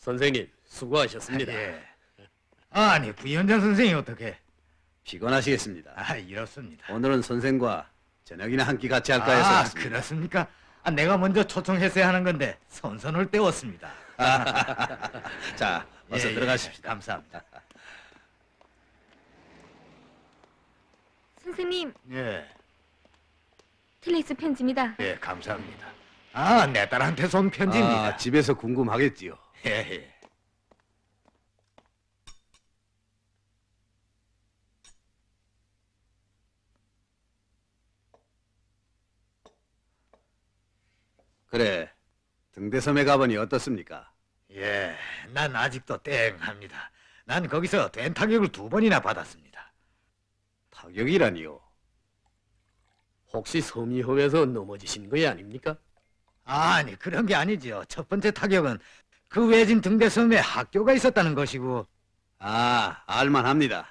[SPEAKER 6] 선생님 수고하셨습니다.
[SPEAKER 7] 예. 아니 부위원장 선생이 어떻게?
[SPEAKER 9] 피곤하시겠습니다.
[SPEAKER 7] 이렇습니다.
[SPEAKER 9] 오늘은 선생과 저녁이나 한 끼 같이 할까 해서 왔습니다.
[SPEAKER 7] 그렇습니까? 내가 먼저 초청했어야 하는 건데 선선을 때웠습니다.
[SPEAKER 9] 자, 어서 들어가십시다.
[SPEAKER 7] 감사합니다.
[SPEAKER 11] 선생님,
[SPEAKER 7] 예,
[SPEAKER 11] 텔렉스 편지입니다.
[SPEAKER 7] 예, 감사합니다. 내 딸한테서 온 편지입니다.
[SPEAKER 9] 집에서 궁금하겠지요.
[SPEAKER 7] 예, 예.
[SPEAKER 9] 그래, 등대섬에 가보니 어떻습니까?
[SPEAKER 7] 예, 난 아직도 땡합니다. 난 거기서 된 타격을 2번이나 받았습니다.
[SPEAKER 9] 타격이라니요?
[SPEAKER 6] 혹시 섬이험에서 넘어지신 거 아닙니까?
[SPEAKER 7] 아니, 그런 게 아니죠. 첫 번째 타격은 그 외진 등대섬에 학교가 있었다는 것이고,
[SPEAKER 9] 알만합니다.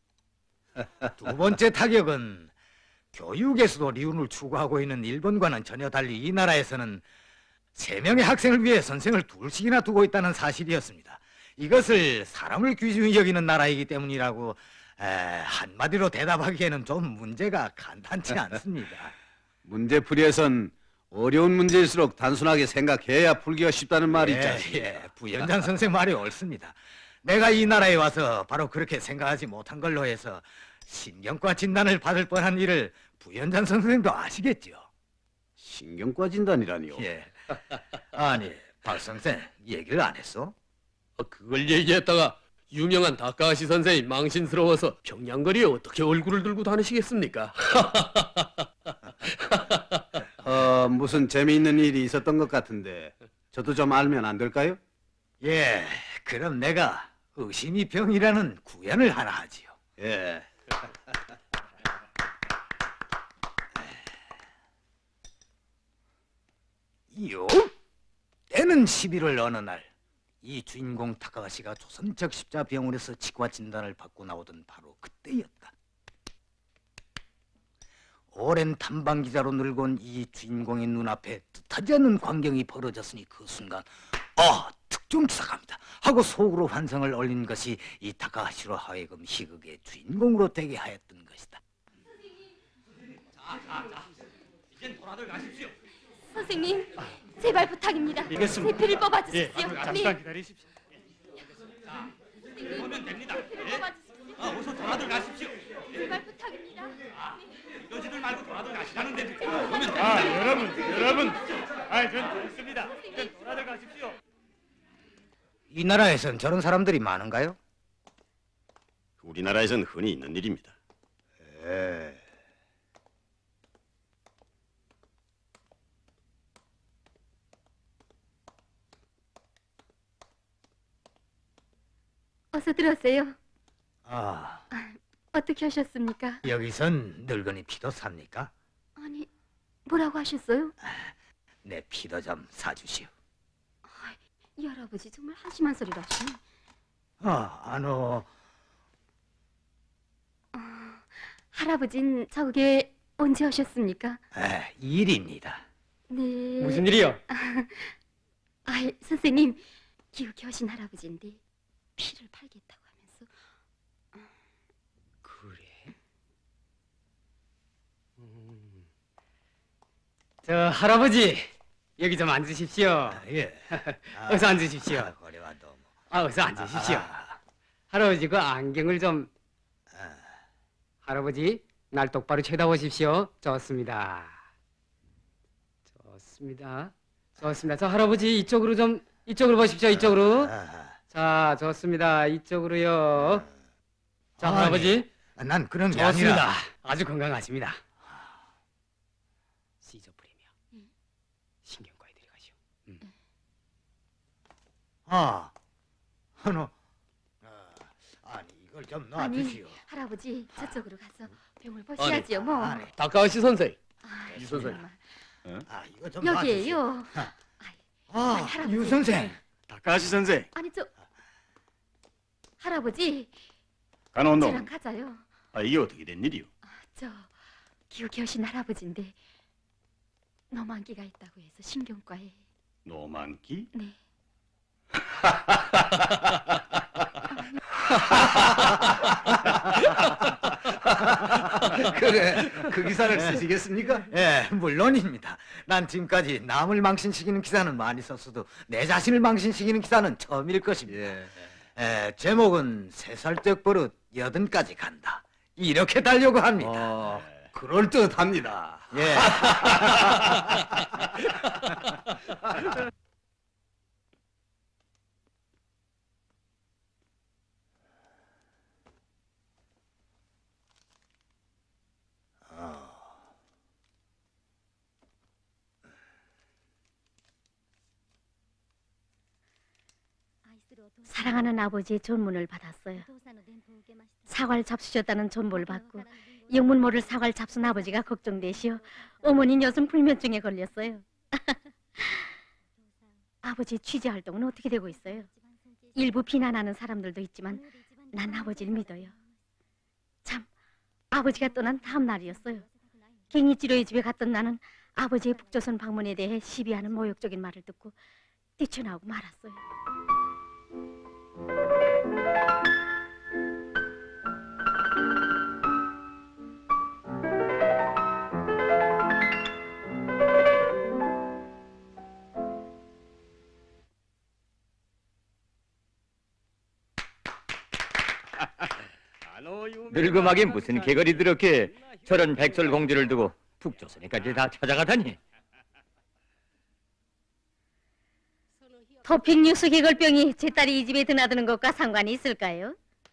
[SPEAKER 7] 2번째 타격은 교육에서도 리운을 추구하고 있는 일본과는 전혀 달리 이 나라에서는 3명의 학생을 위해 선생을 2씩이나 두고 있다는 사실이었습니다. 이것을 사람을 귀중히 여기는 나라이기 때문이라고 한마디로 대답하기에는 좀 문제가 간단치 않습니다.
[SPEAKER 9] 문제풀이에선 어려운 문제일수록 단순하게 생각해야 풀기가 쉽다는 말이 있지 않습니까?
[SPEAKER 7] 예, 부위원장 선생 말이 옳습니다. 내가 이 나라에 와서 바로 그렇게 생각하지 못한 걸로 해서 신경과 진단을 받을 뻔한 일을 부위원장 선생도 아시겠죠?
[SPEAKER 9] 신경과 진단이라니요?
[SPEAKER 7] 예. 아니, 박 선생 얘기를 안 했어?
[SPEAKER 6] 그걸 얘기했다가 유명한 다카하시 선생이 망신스러워서 평양거리에 어떻게 얼굴을 들고 다니시겠습니까?
[SPEAKER 9] 무슨 재미있는 일이 있었던 것 같은데 저도 좀 알면 안 될까요?
[SPEAKER 7] 예, 그럼 내가 의심이 병이라는 구연을 하나 하지요.
[SPEAKER 9] 예.
[SPEAKER 7] 때는 11월 어느 날 이 주인공 타카가시가 조선적 십자병원에서 치과 진단을 받고 나오던 바로 그때였다. 오랜 탐방 기자로 늙은 이 주인공의 눈앞에 뜻하지 않은 광경이 벌어졌으니 그 순간 특종 기사갑니다 하고 속으로 환상을 올린 것이 이 타카하시로 하여금 희극의 주인공으로 되게 하였던 것이다.
[SPEAKER 10] 자, 이젠 돌아들 가십시오.
[SPEAKER 11] 선생님, 제발 부탁입니다.
[SPEAKER 10] 알겠습니다.
[SPEAKER 11] 제 피를 뽑아주십시오.
[SPEAKER 10] 잠깐 기다리십시오. 자, 그러면 됩니다. 어서 돌아들 가십시오.
[SPEAKER 11] 제발 부탁입니다.
[SPEAKER 10] 이러지들 말고 돌아들 가시라는데. 그러면 됩니다. 여러분. 전 좋습니다. 이젠 돌아들 가십시오.
[SPEAKER 7] 이 나라에선 저런 사람들이 많은가요?
[SPEAKER 5] 우리나라에선 흔히 있는 일입니다.
[SPEAKER 11] 어서 들어오세요. 어떻게 하셨습니까?
[SPEAKER 7] 여기선 늙은이 피도 삽니까?
[SPEAKER 11] 아니, 뭐라고 하셨어요?
[SPEAKER 7] 내 피도 좀 사주시오.
[SPEAKER 11] 이 할아버지 정말 한심한 소리를 하시네. 할아버진 저게 언제 오셨습니까?
[SPEAKER 7] 일입니다.
[SPEAKER 11] 네.
[SPEAKER 10] 무슨 일이요?
[SPEAKER 11] 선생님, 기욱이 오신 할아버지인데 피를 팔겠다고 하면서.
[SPEAKER 7] 그래?
[SPEAKER 10] 저 할아버지 여기 좀 앉으십시오.
[SPEAKER 7] 예.
[SPEAKER 10] 어서 앉으십시오. 어서 앉으십시오. 할아버지 그 안경을 좀. 할아버지 날 똑바로 쳐다보십시오. 좋습니다. 자, 할아버지 이쪽으로 보십시오. 이쪽으로. 자, 좋습니다. 이쪽으로요. 자, 할아버지.
[SPEAKER 7] 난 그런 게
[SPEAKER 10] 좋습니다.
[SPEAKER 7] 아니라.
[SPEAKER 10] 아주 건강하십니다. 시저프리미어. 신경과에 들어가시오.
[SPEAKER 7] 아니 이걸 좀 놔주시오.
[SPEAKER 11] 할아버지 저쪽으로 가서 병을 보셔야지요. 뭐.
[SPEAKER 6] 다카하시 선생.
[SPEAKER 11] 이
[SPEAKER 6] 선생.
[SPEAKER 7] 이거 좀
[SPEAKER 11] 여기에요.
[SPEAKER 7] 유 선생.
[SPEAKER 5] 다카하시 선생.
[SPEAKER 11] 아니 할아버지.
[SPEAKER 5] 간원동.
[SPEAKER 11] 저랑 가자요.
[SPEAKER 5] 이게 어떻게 된 일이요?
[SPEAKER 11] 저 기억이 오신 할아버지인데 노만기가 있다고 해서 신경과에.
[SPEAKER 5] 노만기?
[SPEAKER 11] 네.
[SPEAKER 7] 그래, 그 기사를 쓰시겠습니까? 예, 물론입니다. 난 지금까지 남을 망신시키는 기사는 많이 썼어도 내 자신을 망신시키는 기사는 처음일 것입니다. 제목은 3살 적 버릇 80까지 간다. 이렇게 달려고 합니다.
[SPEAKER 9] 그럴듯합니다.
[SPEAKER 7] 예.
[SPEAKER 1] 사랑하는 아버지의 전문을 받았어요. 사과를 잡수셨다는 전보를 받고 영문 모를 사과를 잡순 아버지가 걱정되시어 어머니 녀은 불면증에 걸렸어요. 아버지 취재 활동은 어떻게 되고 있어요? 일부 비난하는 사람들도 있지만 난 아버지를 믿어요. 참, 아버지가 떠난 다음 날이었어요. 갱이찌로의 집에 갔던 나는 아버지의 북조선 방문에 대해 시비하는 모욕적인 말을 듣고 뛰쳐나오고 말았어요.
[SPEAKER 2] 늙음하게 무슨 개걸이 들었게 저런 백설공주를 두고 북조선에까지 다 찾아가다니.
[SPEAKER 1] 토픽뉴스 개걸병이 제 딸이 이 집에 드나드는 것과 상관이 있을까요?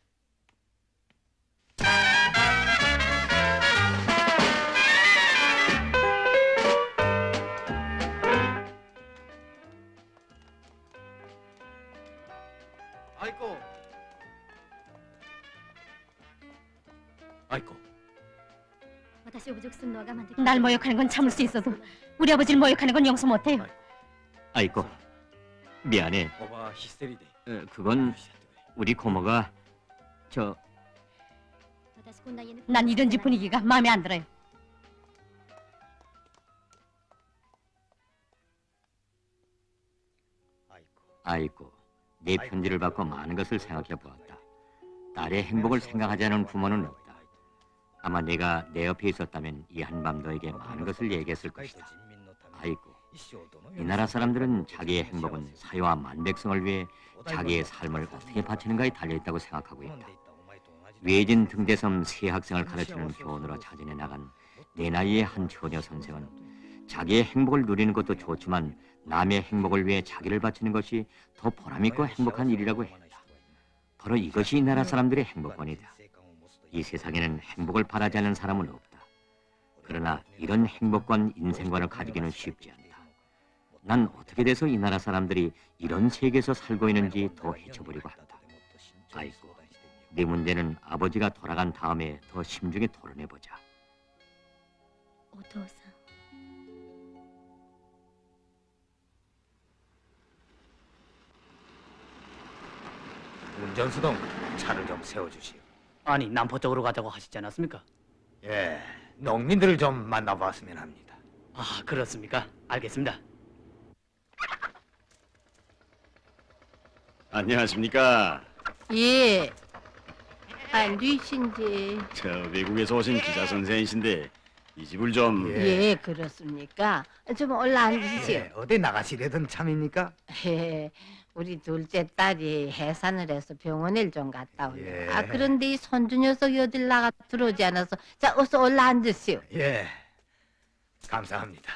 [SPEAKER 7] 아이고.
[SPEAKER 6] 아이고.
[SPEAKER 1] 날 모욕하는 건 참을 수 있어도 우리 아버지를 모욕하는 건 용서 못해요.
[SPEAKER 2] 아이고, 미안해. 그건 우리 고모가
[SPEAKER 1] 난 이런 집 분위기가 마음에 안 들어요.
[SPEAKER 2] 아이고, 네 편지를 받고 많은 것을 생각해 보았다. 딸의 행복을 생각하지 않은 부모는 없다. 아마 내가 내 옆에 있었다면 이 한밤 너에게 많은 것을 얘기했을 것이다. 아이고, 이 나라 사람들은 자기의 행복은 사회와 만백성을 위해 자기의 삶을 어떻게 바치는가에 달려있다고 생각하고 있다. 외진 등대섬 세 학생을 가르치는 교원으로 자진해 나간 내 나이의 한 효녀 선생은 자기의 행복을 누리는 것도 좋지만 남의 행복을 위해 자기를 바치는 것이 더 보람있고 행복한 일이라고 했다. 바로 이것이 이 나라 사람들의 행복권이다. 이 세상에는 행복을 바라지 않는 사람은 없다. 그러나 이런 행복권, 인생관을 가지기는 쉽지 않다. 난 어떻게 돼서 이 나라 사람들이 이런 세계에서 살고 있는지 더 헤쳐보려고 한다. 아이고, 네 문제는 아버지가 돌아간 다음에 더 심중히 토론해보자.
[SPEAKER 1] 오도사.
[SPEAKER 7] 운전수동 차를 좀 세워주시오.
[SPEAKER 13] 아니, 남포 쪽으로 가자고 하시지 않았습니까?
[SPEAKER 7] 예, 농민들을 좀 만나봤으면 합니다.
[SPEAKER 13] 아, 그렇습니까? 알겠습니다.
[SPEAKER 5] 안녕하십니까?
[SPEAKER 11] 예. 누이신지.
[SPEAKER 5] 저 외국에서 오신 기자 선생이신데 이 집을 좀...
[SPEAKER 11] 예, 그렇습니까? 좀 올라앉으시오.
[SPEAKER 7] 예, 어디 나가시려던 참입니까?
[SPEAKER 11] 예, 우리 둘째 딸이 해산을 해서 병원에 좀 갔다 오네.
[SPEAKER 7] 예.
[SPEAKER 11] 아, 그런데 이 손주 녀석이 어딜 나가 들어오지 않아서 자, 어서 올라앉으시오.
[SPEAKER 7] 예, 감사합니다.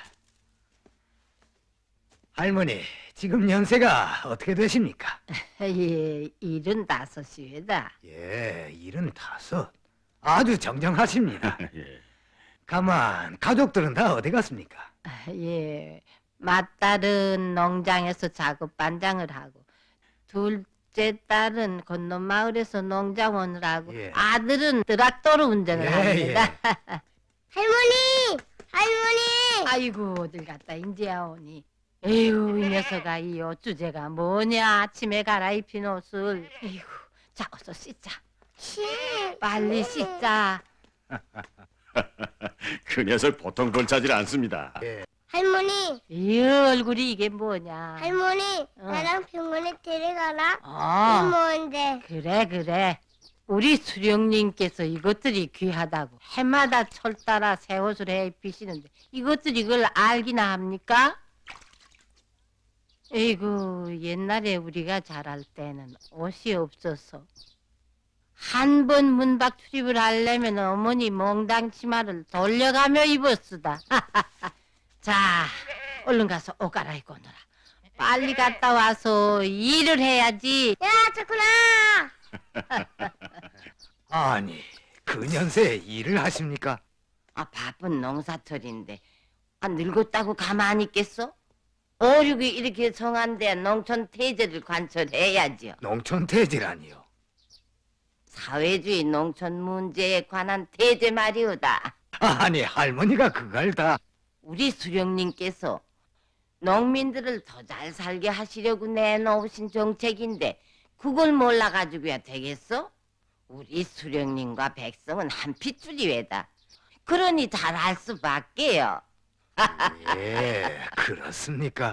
[SPEAKER 7] 할머니, 지금 연세가 어떻게 되십니까?
[SPEAKER 11] 예, 75이다.
[SPEAKER 7] 예, 75. 아주 정정하십니다.
[SPEAKER 5] 예.
[SPEAKER 7] 가만, 가족들은 다 어디 갔습니까?
[SPEAKER 11] 예, 맏딸은 농장에서 작업 반장을 하고 둘째 딸은 건너 마을에서 농장원을 하고
[SPEAKER 7] 예.
[SPEAKER 11] 아들은 트랙터로 운전을
[SPEAKER 7] 예,
[SPEAKER 11] 합니다.
[SPEAKER 12] 할머니! 할머니!
[SPEAKER 11] 아이고, 어딜 갔다 인제야 오니. 에휴, 이 녀석아, 이 옷 주제가 뭐냐. 아침에 갈아입힌 옷을. 에휴, 자, 어서 씻자. 빨리 씻자.
[SPEAKER 5] 그 녀석 보통 돈 차질 않습니다.
[SPEAKER 7] 예.
[SPEAKER 12] 할머니,
[SPEAKER 11] 이 얼굴이 이게 뭐냐?
[SPEAKER 12] 할머니, 나랑 병원에 데려가라.
[SPEAKER 11] 어.
[SPEAKER 12] 이모인데.
[SPEAKER 11] 그래. 우리 수령님께서 이것들이 귀하다고 해마다 철 따라 새 옷을 해 입히시는데 이것들이 이걸 알기나 합니까? 에이구, 옛날에 우리가 자랄 때는 옷이 없어서 한 번 문밖 출입을 하려면 어머니 몽당 치마를 돌려가며 입었수다. 자, 얼른 가서 옷 갈아입고 오너라. 빨리 갔다 와서 일을 해야지.
[SPEAKER 12] 야, 좋구나.
[SPEAKER 7] 아니, 그 연세에 일을 하십니까?
[SPEAKER 11] 바쁜 농사철인데 늙었다고 가만히 있겠어? 어류기 이렇게 성한데 농촌 태제를 관철해야지요.
[SPEAKER 7] 농촌 태제라니요?
[SPEAKER 11] 사회주의 농촌 문제에 관한 태제 말이오다.
[SPEAKER 7] 아니, 할머니가 그걸 다...
[SPEAKER 11] 우리 수령님께서 농민들을 더 잘 살게 하시려고 내놓으신 정책인데 그걸 몰라가지고야 되겠어? 우리 수령님과 백성은 한 핏줄이 외다. 그러니 잘 알 수밖에요.
[SPEAKER 7] 예, 그렇습니까?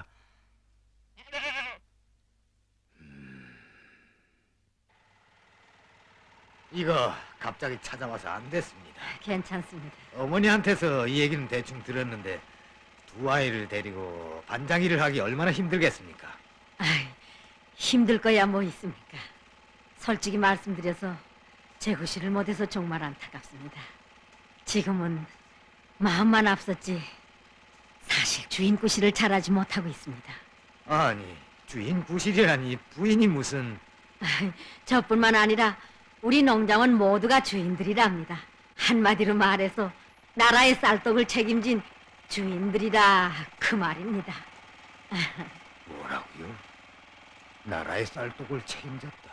[SPEAKER 7] 이거 갑자기 찾아와서 안 됐습니다.
[SPEAKER 1] 괜찮습니다.
[SPEAKER 7] 어머니한테서 이 얘기는 대충 들었는데 두 아이를 데리고 반장 일을 하기 얼마나 힘들겠습니까?
[SPEAKER 1] 힘들 거야 뭐 있습니까? 솔직히 말씀드려서 제구실을 못해서 정말 안타깝습니다. 지금은 마음만 앞섰지 사실 주인 구실을 잘하지 못하고 있습니다.
[SPEAKER 7] 아니, 주인 구실이라니 부인이 무슨...
[SPEAKER 1] 저뿐만 아니라 우리 농장은 모두가 주인들이랍니다. 한마디로 말해서 나라의 쌀떡을 책임진 주인들이라 그 말입니다.
[SPEAKER 7] 뭐라고요? 나라의 쌀떡을 책임졌다.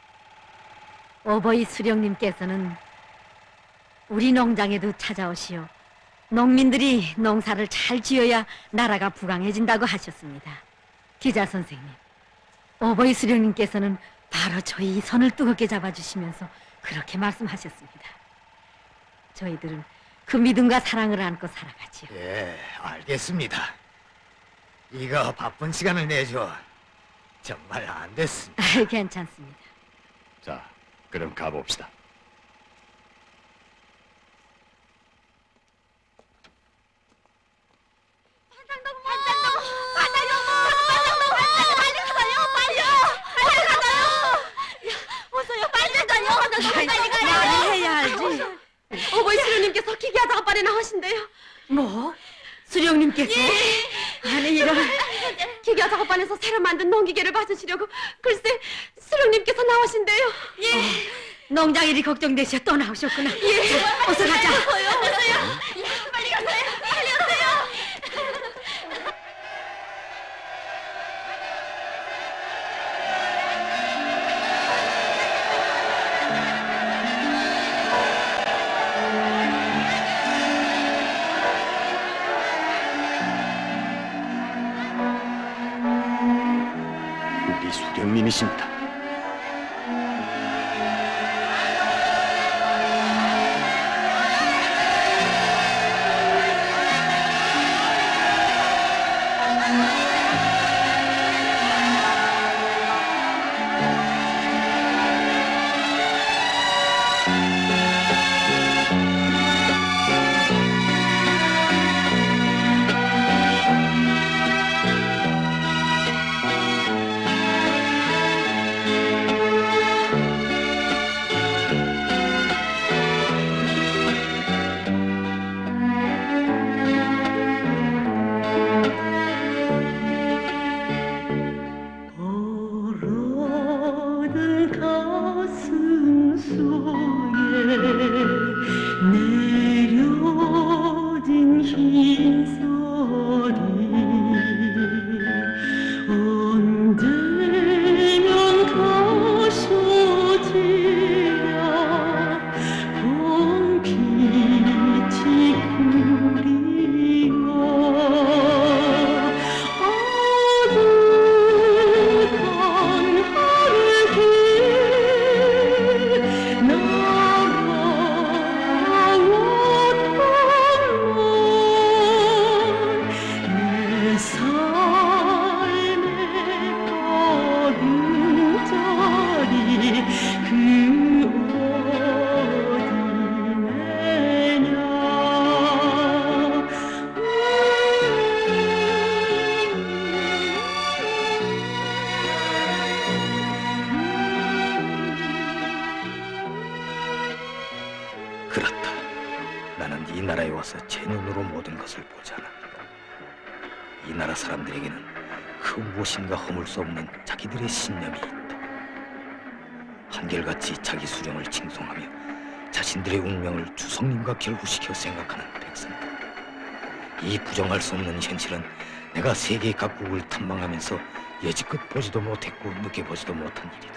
[SPEAKER 1] 어버이 수령님께서는 우리 농장에도 찾아오시오. 농민들이 농사를 잘 지어야 나라가 부강해진다고 하셨습니다. 기자 선생님, 어버이 수령님께서는 바로 저희 손을 뜨겁게 잡아주시면서 그렇게 말씀하셨습니다. 저희들은 그 믿음과 사랑을 안고 살아가지요.
[SPEAKER 7] 예, 알겠습니다. 이거 바쁜 시간을 내줘. 정말 안 됐습니다.
[SPEAKER 1] 괜찮습니다.
[SPEAKER 5] 자, 그럼 가봅시다.
[SPEAKER 1] 말을 해야 알지.
[SPEAKER 8] 어버이 수령님께서 기계하다가 빨리 나오신대요.
[SPEAKER 1] 뭐? 수령님께서? 아니 이런.
[SPEAKER 8] 기계하다가 반에서 새로 만든 농기계를 받으시려고 글쎄 수령님께서 나오신대요.
[SPEAKER 1] 농장 일이 걱정되셔 또 나오셨구나. 어서 가자.
[SPEAKER 8] 어서요. 빨리 가세요. 빨리 오세요.
[SPEAKER 5] 우리 수령님이십니다.
[SPEAKER 7] 그렇다. 나는 이 나라에 와서 제 눈으로 모든 것을 보잖아. 이 나라 사람들에게는 그 무엇인가 허물 수 없는 자기들의 신념이 있다. 한결같이 자기 수령을 칭송하며 자신들의 운명을 주성님과 결부시켜 생각하는 백성들. 이 부정할 수 없는 현실은 내가 세계 각국을 탐방하면서 여지껏 보지도 못했고 느껴보지도 못한 일이다.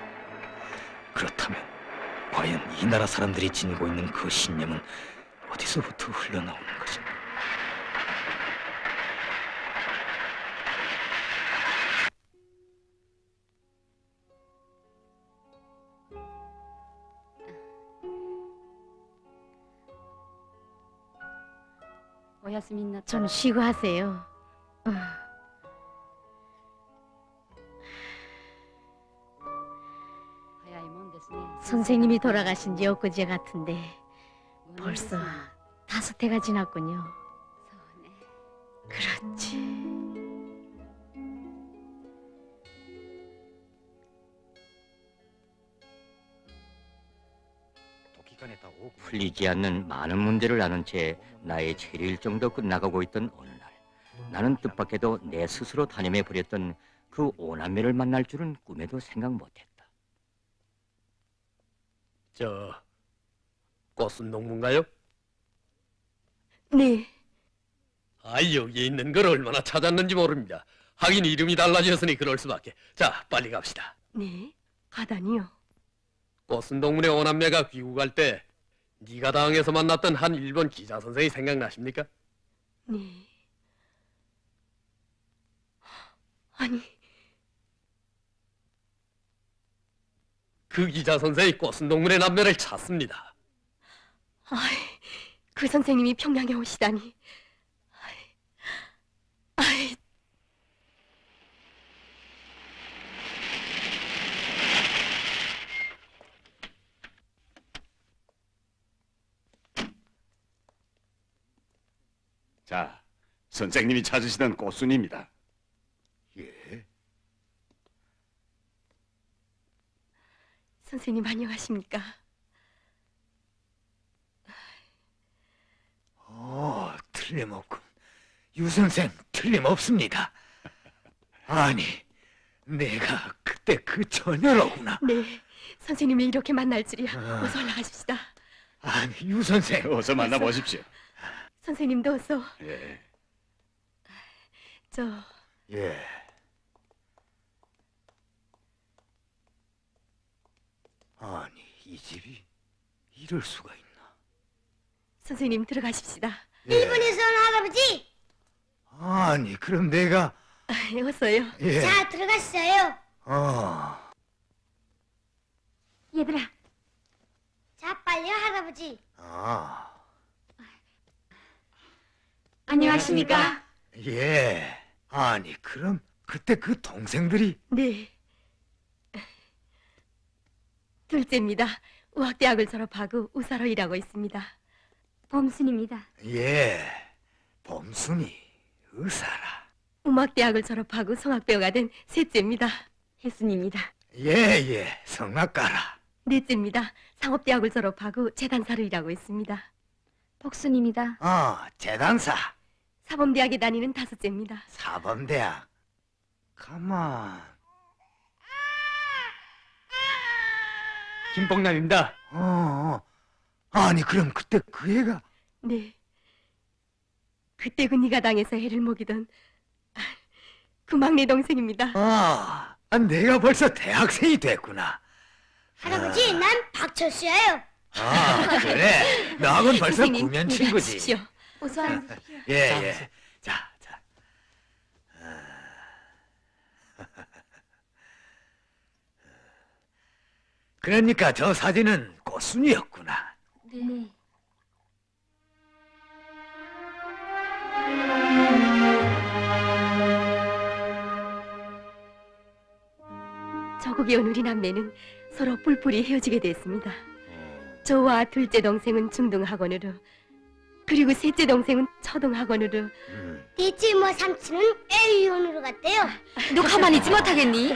[SPEAKER 7] 그렇다면 과연 이 나라 사람들이 지니고 있는 그 신념은 어디서부터 흘러나오는 것인가?
[SPEAKER 8] 좀 쉬고 하세요. 선생님이 돌아가신 지 엊그제 같은데 벌써 5해가 지났군요. 그렇지.
[SPEAKER 2] 풀리지 않는 많은 문제를 아는 채 나의 체류일정도 끝나가고 있던 어느 날, 나는 뜻밖에도 내 스스로 단임해 버렸던 그 오남매를 만날 줄은 꿈에도 생각 못했다.
[SPEAKER 6] 저 꽃순 농부인가요?
[SPEAKER 14] 네.
[SPEAKER 6] 아, 여기에 있는 걸 얼마나 찾았는지 모릅니다. 하긴 이름이 달라졌으니 그럴 수밖에. 자, 빨리 갑시다.
[SPEAKER 14] 네? 가다니요?
[SPEAKER 6] 꽃순 동문의 오남매가 귀국할 때 네가 당에서 만났던 한 일본 기자 선생이 생각나십니까?
[SPEAKER 14] 네. 아니,
[SPEAKER 6] 그 기자 선생이 꽃순 동문의 남매를 찾습니다.
[SPEAKER 14] 아이, 그 선생님이 평양에 오시다니. 아이.
[SPEAKER 5] 자, 선생님이 찾으시던 꽃순입니다.
[SPEAKER 7] 예?
[SPEAKER 14] 선생님 안녕하십니까?
[SPEAKER 7] 틀림없군. 유 선생, 틀림없습니다. 아니, 내가 그때 그 처녀로구나.
[SPEAKER 14] 네, 선생님을 이렇게 만날 줄이야. 어서 올라가십시다.
[SPEAKER 7] 아니, 유 선생.
[SPEAKER 5] 어서 만나보십시오.
[SPEAKER 14] 선생님도 어서.
[SPEAKER 5] 예.
[SPEAKER 7] 예. 아니, 이 집이 이럴 수가 있나?
[SPEAKER 14] 선생님 들어가십시다.
[SPEAKER 12] 일본에서 온 할아버지.
[SPEAKER 7] 아니, 그럼 내가
[SPEAKER 14] 어서요.
[SPEAKER 7] 예.
[SPEAKER 12] 자, 들어가시어요.
[SPEAKER 14] 얘들아.
[SPEAKER 12] 자, 빨리요, 할아버지.
[SPEAKER 14] 안녕하십니까?
[SPEAKER 7] 예. 아니, 그럼 그때 그 동생들이
[SPEAKER 14] 네. 둘째입니다. 의학대학을 졸업하고 의사로 일하고 있습니다. 범순입니다.
[SPEAKER 7] 예. 범순이 의사라.
[SPEAKER 14] 음악대학을 졸업하고 성악배우가 된 셋째입니다. 혜순입니다.
[SPEAKER 7] 예. 성악가라.
[SPEAKER 14] 넷째입니다. 상업대학을 졸업하고 재단사로 일하고 있습니다. 복순입니다.
[SPEAKER 7] 재단사.
[SPEAKER 14] 사범대학에 다니는 5째입니다.
[SPEAKER 7] 사범대학. 가만.
[SPEAKER 10] 김복남입니다.
[SPEAKER 7] 아니, 그럼 그때 그 애가?
[SPEAKER 14] 네. 그때 그 네가 당해서 해를 먹이던 그 막내 동생입니다.
[SPEAKER 7] 내가 벌써 대학생이 됐구나.
[SPEAKER 12] 할아버지, 난 박철수예요.
[SPEAKER 7] 그래. 너하고는 벌써
[SPEAKER 14] 선생님,
[SPEAKER 7] 9년 친구지.
[SPEAKER 14] 내려가십시오. 어서 앉으십시오.
[SPEAKER 7] 예. 자. 그러니까 저 사진은 꽃순이었구나.
[SPEAKER 14] 네. 저국에 온 우리 남매는 서로 뿔뿔이 헤어지게 됐습니다. 저와 둘째 동생은 중등학원으로, 그리고 셋째 동생은 초등학원으로.
[SPEAKER 12] 넷째 이모 삼촌은 애유원으로 갔대요.
[SPEAKER 14] 너 가만히 있지 못하겠니?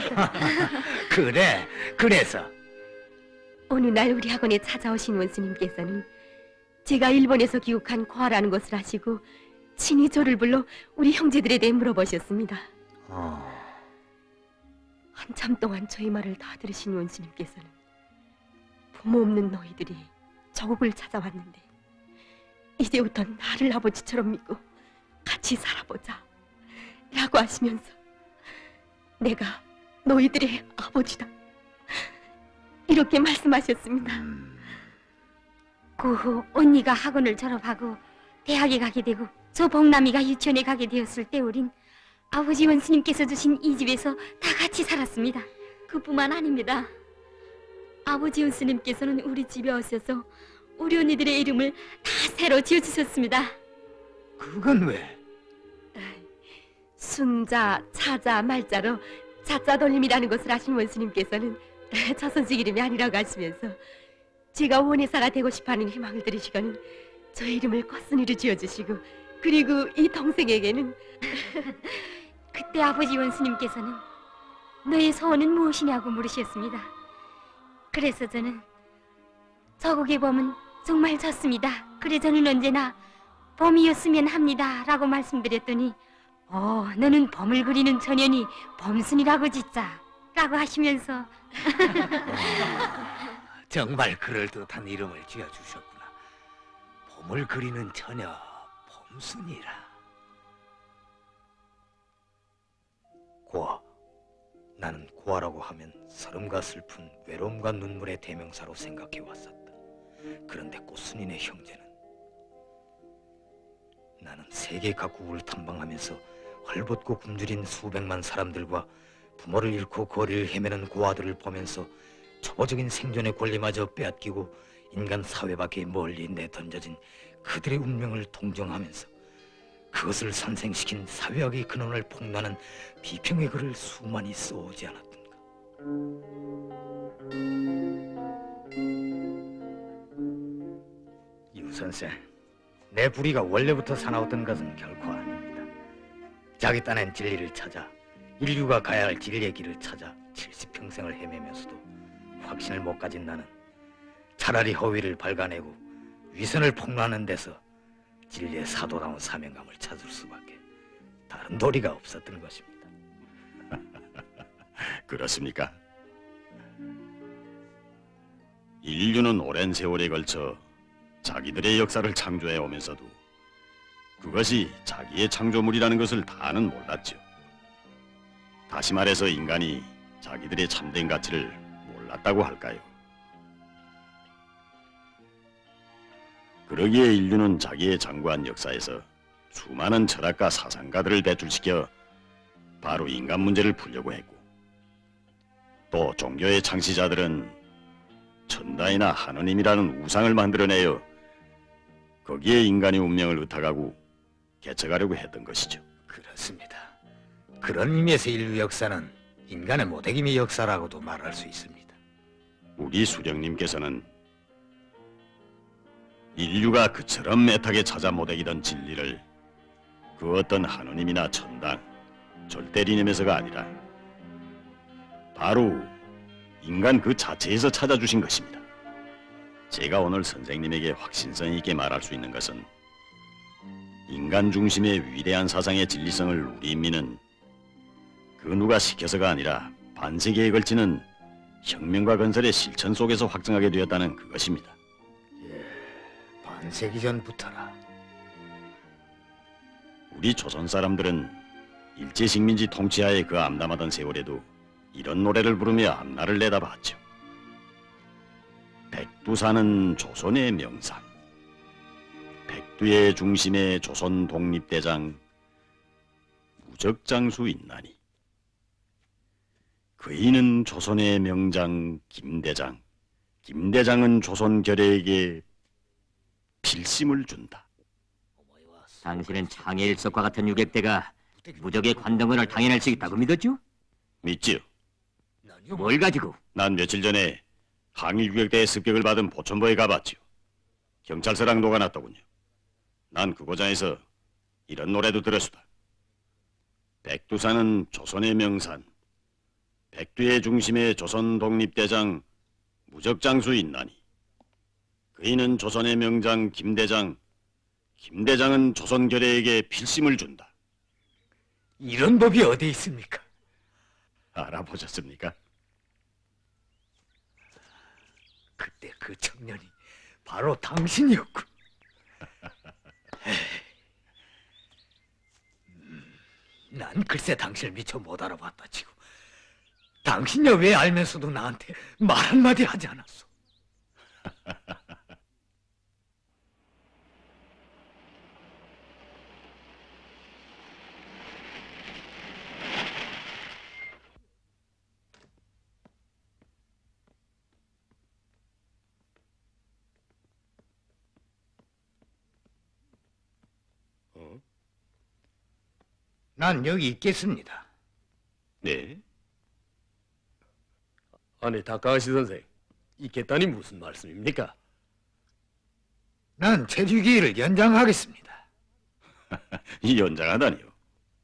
[SPEAKER 7] 그래. 그래서
[SPEAKER 14] 어느 날 우리 학원에 찾아오신 원수님께서는 제가 일본에서 귀국한 고아라는 것을 아시고 친히 저를 불러 우리 형제들에 대해 물어보셨습니다. 한참 동안 저희 말을 다 들으신 원수님께서는 부모 없는 너희들이 저국을 찾아왔는데 이제부터 나를 아버지처럼 믿고 같이 살아보자 라고 하시면서 내가 너희들의 아버지다 이렇게 말씀하셨습니다.
[SPEAKER 8] 그 후 언니가 학원을 졸업하고 대학에 가게 되고 저 복남이가 유치원에 가게 되었을 때 우린 아버지 원수님께서 주신 이 집에서 다 같이 살았습니다. 그뿐만 아닙니다. 아버지 원수님께서는 우리 집에 오셔서 우리 언니들의 이름을 다 새로 지어주셨습니다.
[SPEAKER 7] 그건 왜?
[SPEAKER 14] 순자, 차자, 말자로 자자 돌림이라는 것을 아신 원수님께서는 자손식 이름이 아니라고 하시면서 제가 원예사가 되고 싶어하는 희망을 들으시고는 저 이름을 꽃순이로 지어주시고 그리고 이 동생에게는
[SPEAKER 8] 그때 아버지 원수님께서는 너의 소원은 무엇이냐고 물으셨습니다. 그래서 저는 저국의 봄은 정말 좋습니다. 그래 저는 언제나 봄이었으면 합니다 라고 말씀드렸더니 너는 봄을 그리는 처녀니 봄순이라고 짓자 라고 하시면서
[SPEAKER 7] 정말 그럴듯한 이름을 지어주셨구나. 봄을 그리는 처녀 봄순이라. 고아. 나는 고아라고 하면 서름과 슬픈 외로움과 눈물의 대명사로 생각해왔었다. 그런데 꽃순이네 형제는 나는 세계 각국을 탐방하면서 헐벗고 굶주린 수백만 사람들과 부모를 잃고 거리를 헤매는 고아들을 보면서 초보적인 생존의 권리마저 빼앗기고 인간 사회 밖에 멀리 내던져진 그들의 운명을 동정하면서 그것을 산생시킨 사회학의 근원을 폭로하는 비평의 글을 수많이 써오지 않았던가. 유 선생, 내 부리가 원래부터 사나웠던 것은 결코 아닙니다. 자기 딴엔 진리를 찾아 인류가 가야 할 진리의 길을 찾아 70평생을 헤매면서도 확신을 못 가진 나는 차라리 허위를 발간내고 위선을 폭로하는 데서 진리의 사도다운 사명감을 찾을 수밖에 다른 도리가 없었던 것입니다.
[SPEAKER 5] 그렇습니까? 인류는 오랜 세월에 걸쳐 자기들의 역사를 창조해 오면서도 그것이 자기의 창조물이라는 것을 다는 몰랐죠. 다시 말해서 인간이 자기들의 참된 가치를 몰랐다고 할까요? 그러기에 인류는 자기의 장구한 역사에서 수많은 철학가 사상가들을 배출시켜 바로 인간 문제를 풀려고 했고, 또 종교의 창시자들은 천다이나 하느님이라는 우상을 만들어내어 거기에 인간의 운명을 의탁하고 개척하려고 했던 것이죠.
[SPEAKER 7] 그렇습니다. 그런 의미에서 인류 역사는 인간의 모대김의 역사라고도 말할 수 있습니다.
[SPEAKER 5] 우리 수령님께서는 인류가 그처럼 애타게 찾아 모대기던 진리를 그 어떤 하느님이나 천당, 절대리님에서가 아니라 바로 인간 그 자체에서 찾아주신 것입니다. 제가 오늘 선생님에게 확신성 있게 말할 수 있는 것은 인간 중심의 위대한 사상의 진리성을 우리 인민은 그 누가 시켜서가 아니라 반세기에 걸치는 혁명과 건설의 실천 속에서 확증하게 되었다는 그것입니다.
[SPEAKER 7] 반세기 전부터라.
[SPEAKER 5] 우리 조선 사람들은 일제식민지 통치하에 그 암담하던 세월에도 이런 노래를 부르며 앞날을 내다봤죠. 백두산은 조선의 명산, 백두의 중심에 조선 독립대장 무적장수 있나니 그이는 조선의 명장 김대장, 김대장은 조선 결의에게 필심을 준다.
[SPEAKER 2] 당신은 창해일석과 같은 유객대가 무적의 관동을 당해낼 수 있다고 믿었죠?
[SPEAKER 5] 믿지요.
[SPEAKER 2] 뭘 가지고?
[SPEAKER 5] 난 며칠 전에 항일 유격대의 습격을 받은 보천보에 가봤지요. 경찰서랑 녹아났더군요. 난 그 고장에서 이런 노래도 들었수다. 백두산은 조선의 명산, 백두의 중심에 조선 독립대장 무적장수 있나니 그이는 조선의 명장 김대장, 김대장은 조선결의에게 필심을 준다.
[SPEAKER 7] 이런 법이 어디 있습니까?
[SPEAKER 5] 알아보셨습니까?
[SPEAKER 7] 그때 그 청년이 바로 당신이었군. 난 글쎄 당신을 미처 못 알아봤다 치고 당신이야 왜 알면서도 나한테 말 한마디 하지 않았어? 난 여기 있겠습니다.
[SPEAKER 5] 네?
[SPEAKER 6] 아니 다카하시 선생, 있겠다니 무슨 말씀입니까?
[SPEAKER 7] 난 체류기를 연장하겠습니다.
[SPEAKER 5] 이 연장하다니요?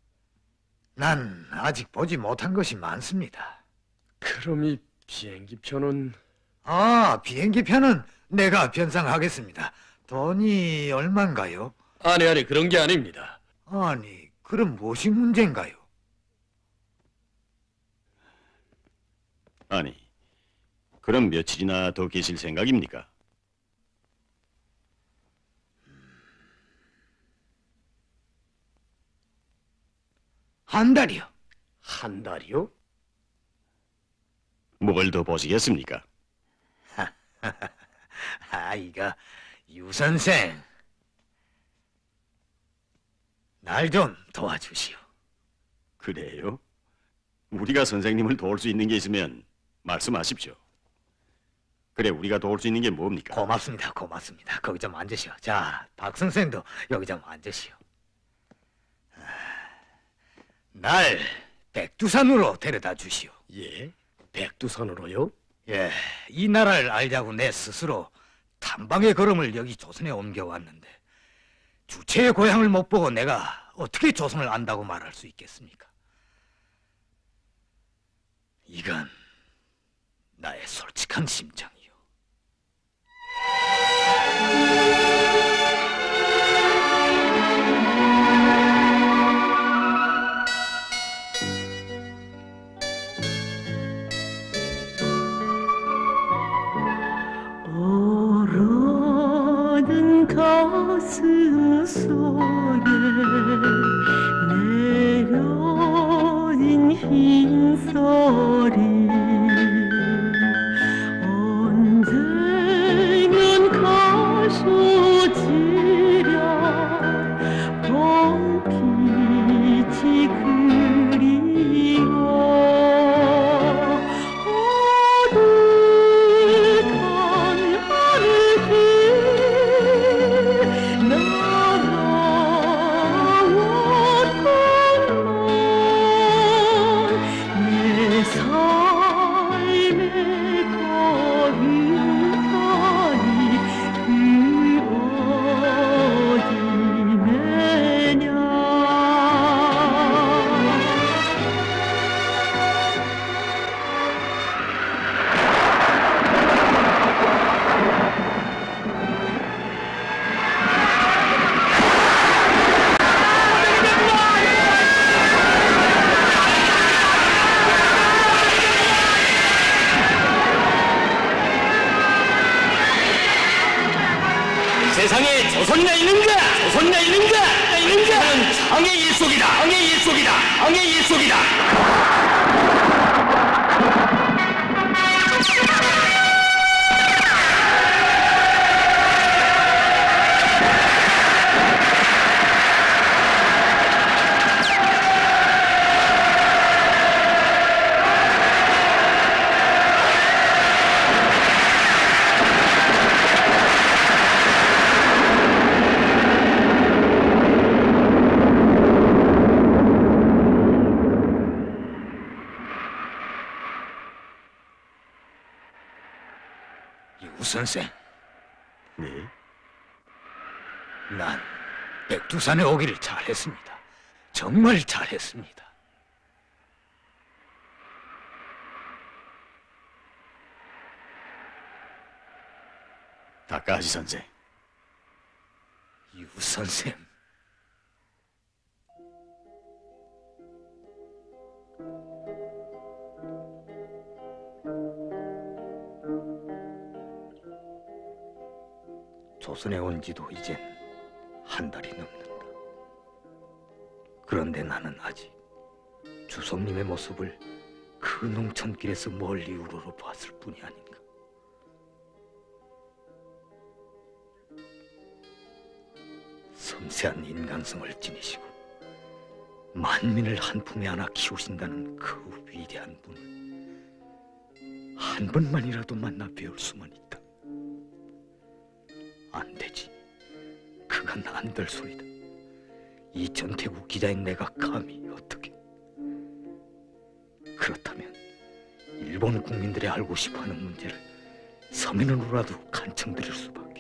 [SPEAKER 7] 난 아직 보지 못한 것이 많습니다.
[SPEAKER 6] 그럼 이 비행기표는...
[SPEAKER 7] 아, 비행기표는 내가 변상하겠습니다. 돈이 얼만가요?
[SPEAKER 6] 아니 그런 게 아닙니다.
[SPEAKER 7] 아니, 그럼 무엇이 문제인가요?
[SPEAKER 5] 아니, 그럼 며칠이나 더 계실 생각입니까?
[SPEAKER 7] 한 달이요.
[SPEAKER 6] 한 달이요?
[SPEAKER 5] 뭘 더 보시겠습니까?
[SPEAKER 7] 이거 유 선생, 날 좀 도와주시오.
[SPEAKER 5] 그래요? 우리가 선생님을 도울 수 있는 게 있으면 말씀하십시오. 그래, 우리가 도울 수 있는 게 뭡니까?
[SPEAKER 7] 고맙습니다. 거기 좀 앉으시오. 자, 박 선생도 여기 좀 앉으시오. 날 백두산으로 데려다 주시오.
[SPEAKER 6] 예? 백두산으로요?
[SPEAKER 7] 예, 이 나라를 알자고 내 스스로 탐방의 걸음을 여기 조선에 옮겨왔는데 주체의 고향을 못 보고 내가 어떻게 조선을 안다고 말할 수 있겠습니까? 이건 나의 솔직한 심정이요.
[SPEAKER 3] 얼어든 가슴 속에 내려진 흰설이 언제면 가셔지랴 봄빛이 그리워
[SPEAKER 10] 세상에 조선이나 있는가? 조선이나 있는가? 나는 장의 일속이다. 장의 일속이다. 장의 일속이다.
[SPEAKER 7] 유 선생,
[SPEAKER 5] 네?
[SPEAKER 7] 난 백두산에 오기를 잘했습니다. 정말 잘했습니다.
[SPEAKER 5] 다카하시 선생.
[SPEAKER 7] 유 선생. 조선에 온 지도 이젠 한 달이 넘는다. 그런데 나는 아직 주성님의 모습을 그 농천길에서 멀리 우러러 봤을 뿐이 아닌가. 섬세한 인간성을 지니시고 만민을 한 품에 안아 키우신다는 그 위대한 분을 한 번만이라도 만나 배울 수만 있다. 안 되지. 그건 안 될 소리다. 이 전태국 기자인 내가 감히 어떻게. 그렇다면 일본 국민들이 알고 싶어하는 문제를 서면으로라도 간청드릴 수밖에.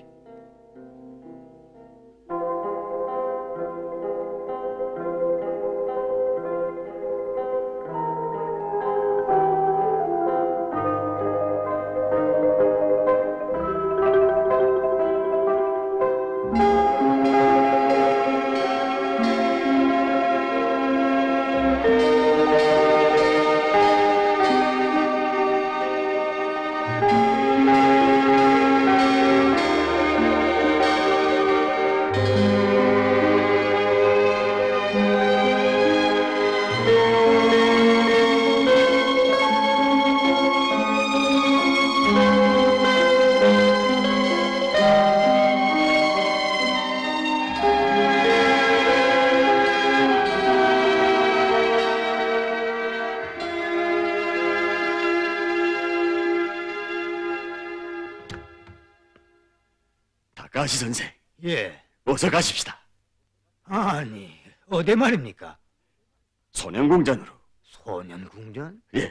[SPEAKER 5] 다카하시 선생.
[SPEAKER 7] 예.
[SPEAKER 5] 어서 가십시다.
[SPEAKER 7] 아니, 어디 말입니까?
[SPEAKER 5] 소년궁전으로.
[SPEAKER 7] 소년궁전?
[SPEAKER 5] 예.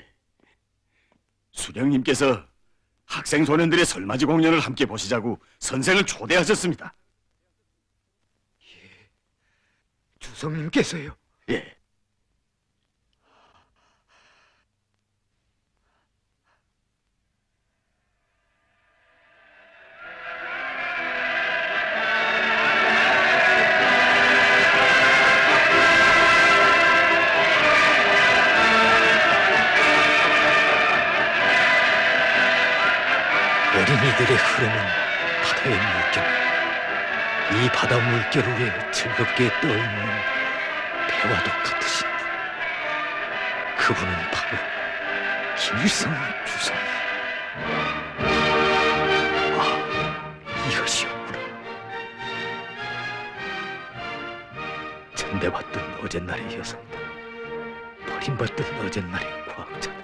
[SPEAKER 5] 수령님께서 학생 소년들의 설맞이 공연을 함께 보시자고 선생을 초대하셨습니다.
[SPEAKER 7] 주성님께서요?
[SPEAKER 5] 예.
[SPEAKER 7] 어린이들의 흐르는 바다의 물결, 이 바다 물결 위에 즐겁게 떠있는 배와도 같으신 분, 그분은 바로 김일성 주성. 아, 이것이었구나. 천대받던 어젯날의 여성들, 버림받던 어젯날의 과학자들,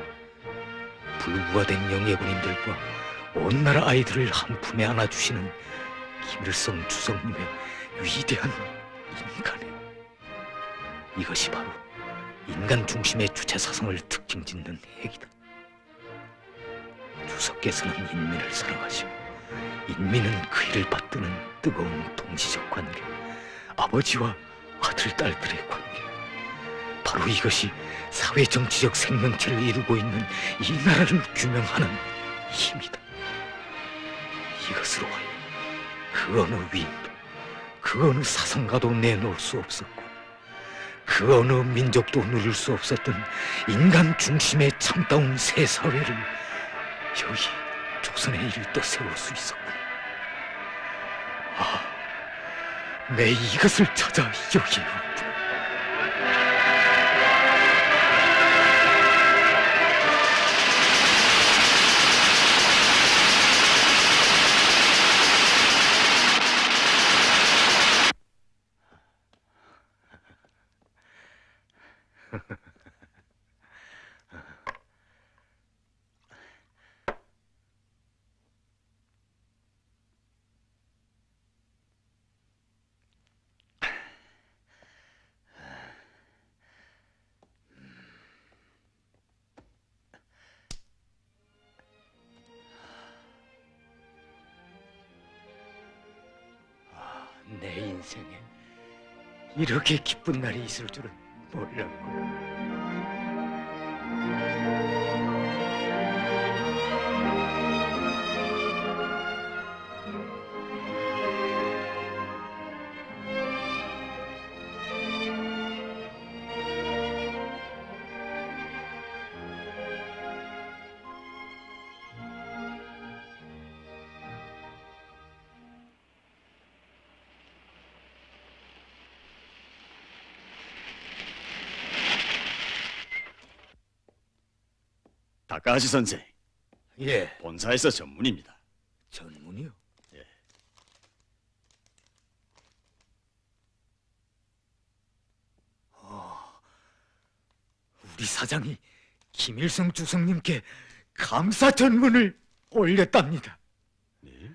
[SPEAKER 7] 불구가된 영예군인들과 온 나라 아이들을 한 품에 안아주시는 김일성 주성님의 위대한 인간의, 이것이 바로 인간 중심의 주체 사상을 특징 짓는 핵이다. 주석께서는 인민을 사랑하시고 인민은 그 일을 받드는 뜨거운 동지적 관계, 아버지와 아들 딸들의 관계, 바로 이것이 사회 정치적 생명체를 이루고 있는 이 나라를 규명하는 힘이다. 이것으로 하여 그 어느 위인도, 그 어느 사상가도 내놓을 수 없었고, 그 어느 민족도 누릴 수 없었던 인간 중심의 참다운 새 사회를 여기 조선에 일떠 세울 수 있었구나. 아, 내 이것을 찾아 여기에 왔구나. 내 인생에 이렇게 기쁜 날이 있을 줄은 몰랐구나.
[SPEAKER 5] 다카하시 선생.
[SPEAKER 7] 예.
[SPEAKER 5] 본사에서 전문입니다.
[SPEAKER 7] 전문이요?
[SPEAKER 5] 예.
[SPEAKER 7] 우리 사장이 김일성 주석님께 감사 전문을 올렸답니다.
[SPEAKER 5] 네?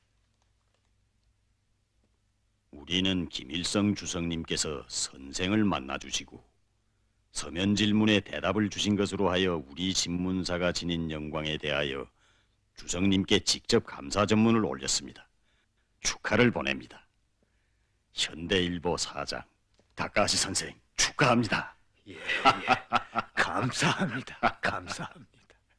[SPEAKER 5] 우리는 김일성 주석님께서 선생을 만나주시고 서면 질문에 대답을 주신 것으로 하여 우리 신문사가 지닌 영광에 대하여 주석님께 직접 감사 전문을 올렸습니다. 축하를 보냅니다. 현대일보 사장 다카하시 선생 축하합니다.
[SPEAKER 7] 예, 예. 감사합니다. 감사합니다.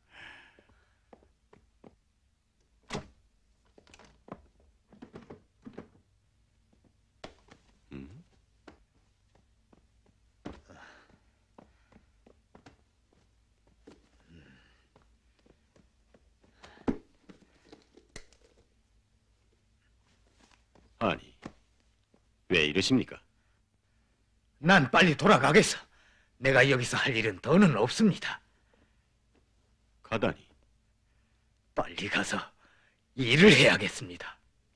[SPEAKER 5] 아니, 왜 이러십니까?
[SPEAKER 7] 난 빨리 돌아가겠어. 내가 여기서 할 일은 더는 없습니다.
[SPEAKER 5] 가다니.
[SPEAKER 7] 빨리 가서 일을 해야겠습니다.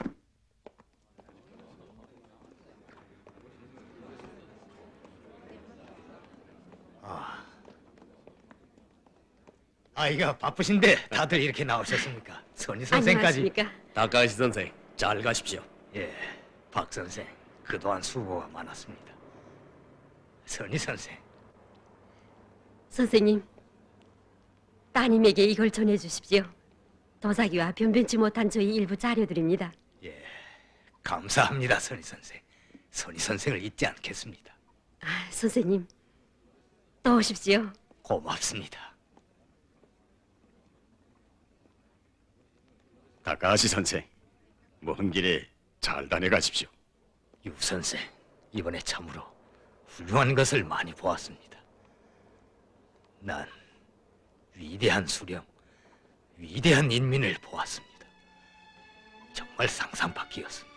[SPEAKER 7] 아이가 바쁘신데 다들 이렇게 나오셨습니까? 선희 선생까지.
[SPEAKER 14] 안녕하십니까?
[SPEAKER 6] 다카하시 선생, 잘 가십시오.
[SPEAKER 7] 예, 박 선생 그동안 수고가 많았습니다. 선희 선생.
[SPEAKER 14] 선생님, 따님에게 이걸 전해주십시오. 도자기와 변변치 못한 저희 일부 자료들입니다.
[SPEAKER 7] 예, 감사합니다, 선희 선생. 선희 선생을 잊지 않겠습니다.
[SPEAKER 14] 아, 선생님, 또 오십시오.
[SPEAKER 7] 고맙습니다.
[SPEAKER 5] 다카하시 선생, 먼 길에 잘 다녀가십시오.
[SPEAKER 7] 유 선생, 이번에 참으로 훌륭한 것을 많이 보았습니다. 난 위대한 수령, 위대한 인민을 보았습니다. 정말 상상 밖이었습니다.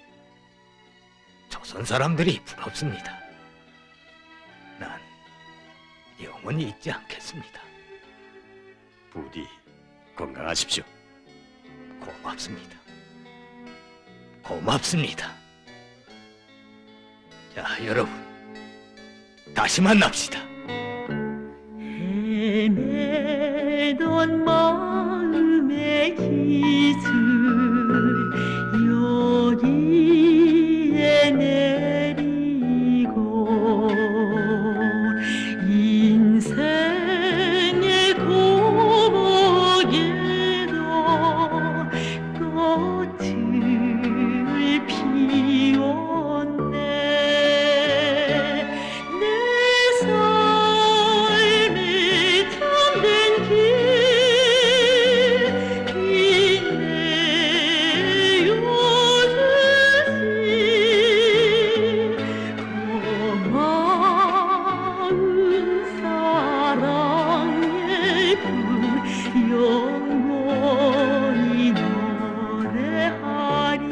[SPEAKER 7] 조선 사람들이 부럽습니다. 난 영원히 잊지 않겠습니다.
[SPEAKER 5] 부디 건강하십시오.
[SPEAKER 7] 고맙습니다. 고맙습니다. 자, 여러분, 다시 만납시다.
[SPEAKER 3] 헤매던 마음의 기술 여기에 내리고 인생의 고목에도 꽃을 피웠네. 내 삶의 참된 길 빛내어 주시 고마운 사랑의 불 영원히 노래하리.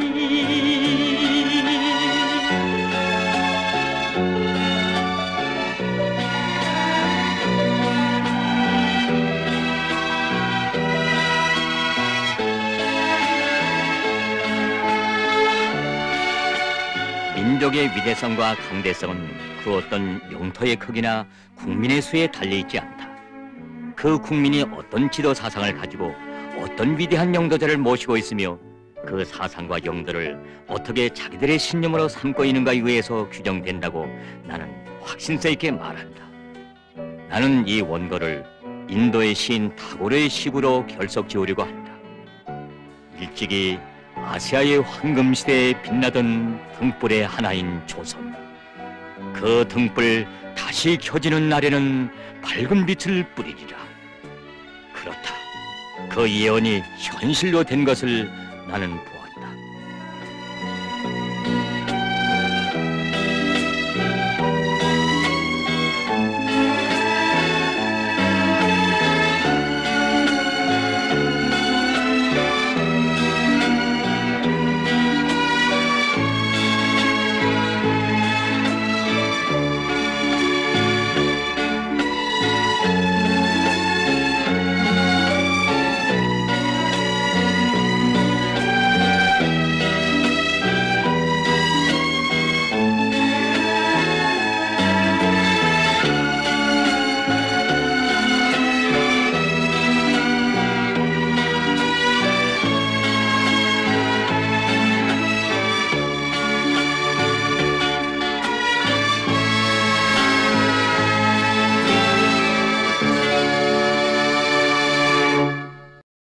[SPEAKER 2] 민족의 위대성과 강대성은 그 어떤 영토의 크기나 국민의 수에 달려있지 않다. 그 국민이 어떤 지도 사상을 가지고 어떤 위대한 영도자를 모시고 있으며 그 사상과 영도를 어떻게 자기들의 신념으로 삼고 있는가에 의해서 규정된다고 나는 확신성 있게 말한다. 나는 이 원고를 인도의 시인 타고르의 시구로 결석 지으려고 한다. 일찍이 아시아의 황금시대에 빛나던 등불의 하나인 조선. 그 등불 다시 켜지는 날에는 밝은 빛을 뿌리리라. 그렇다. 그 예언이 현실로 된 것을 나는 보았다.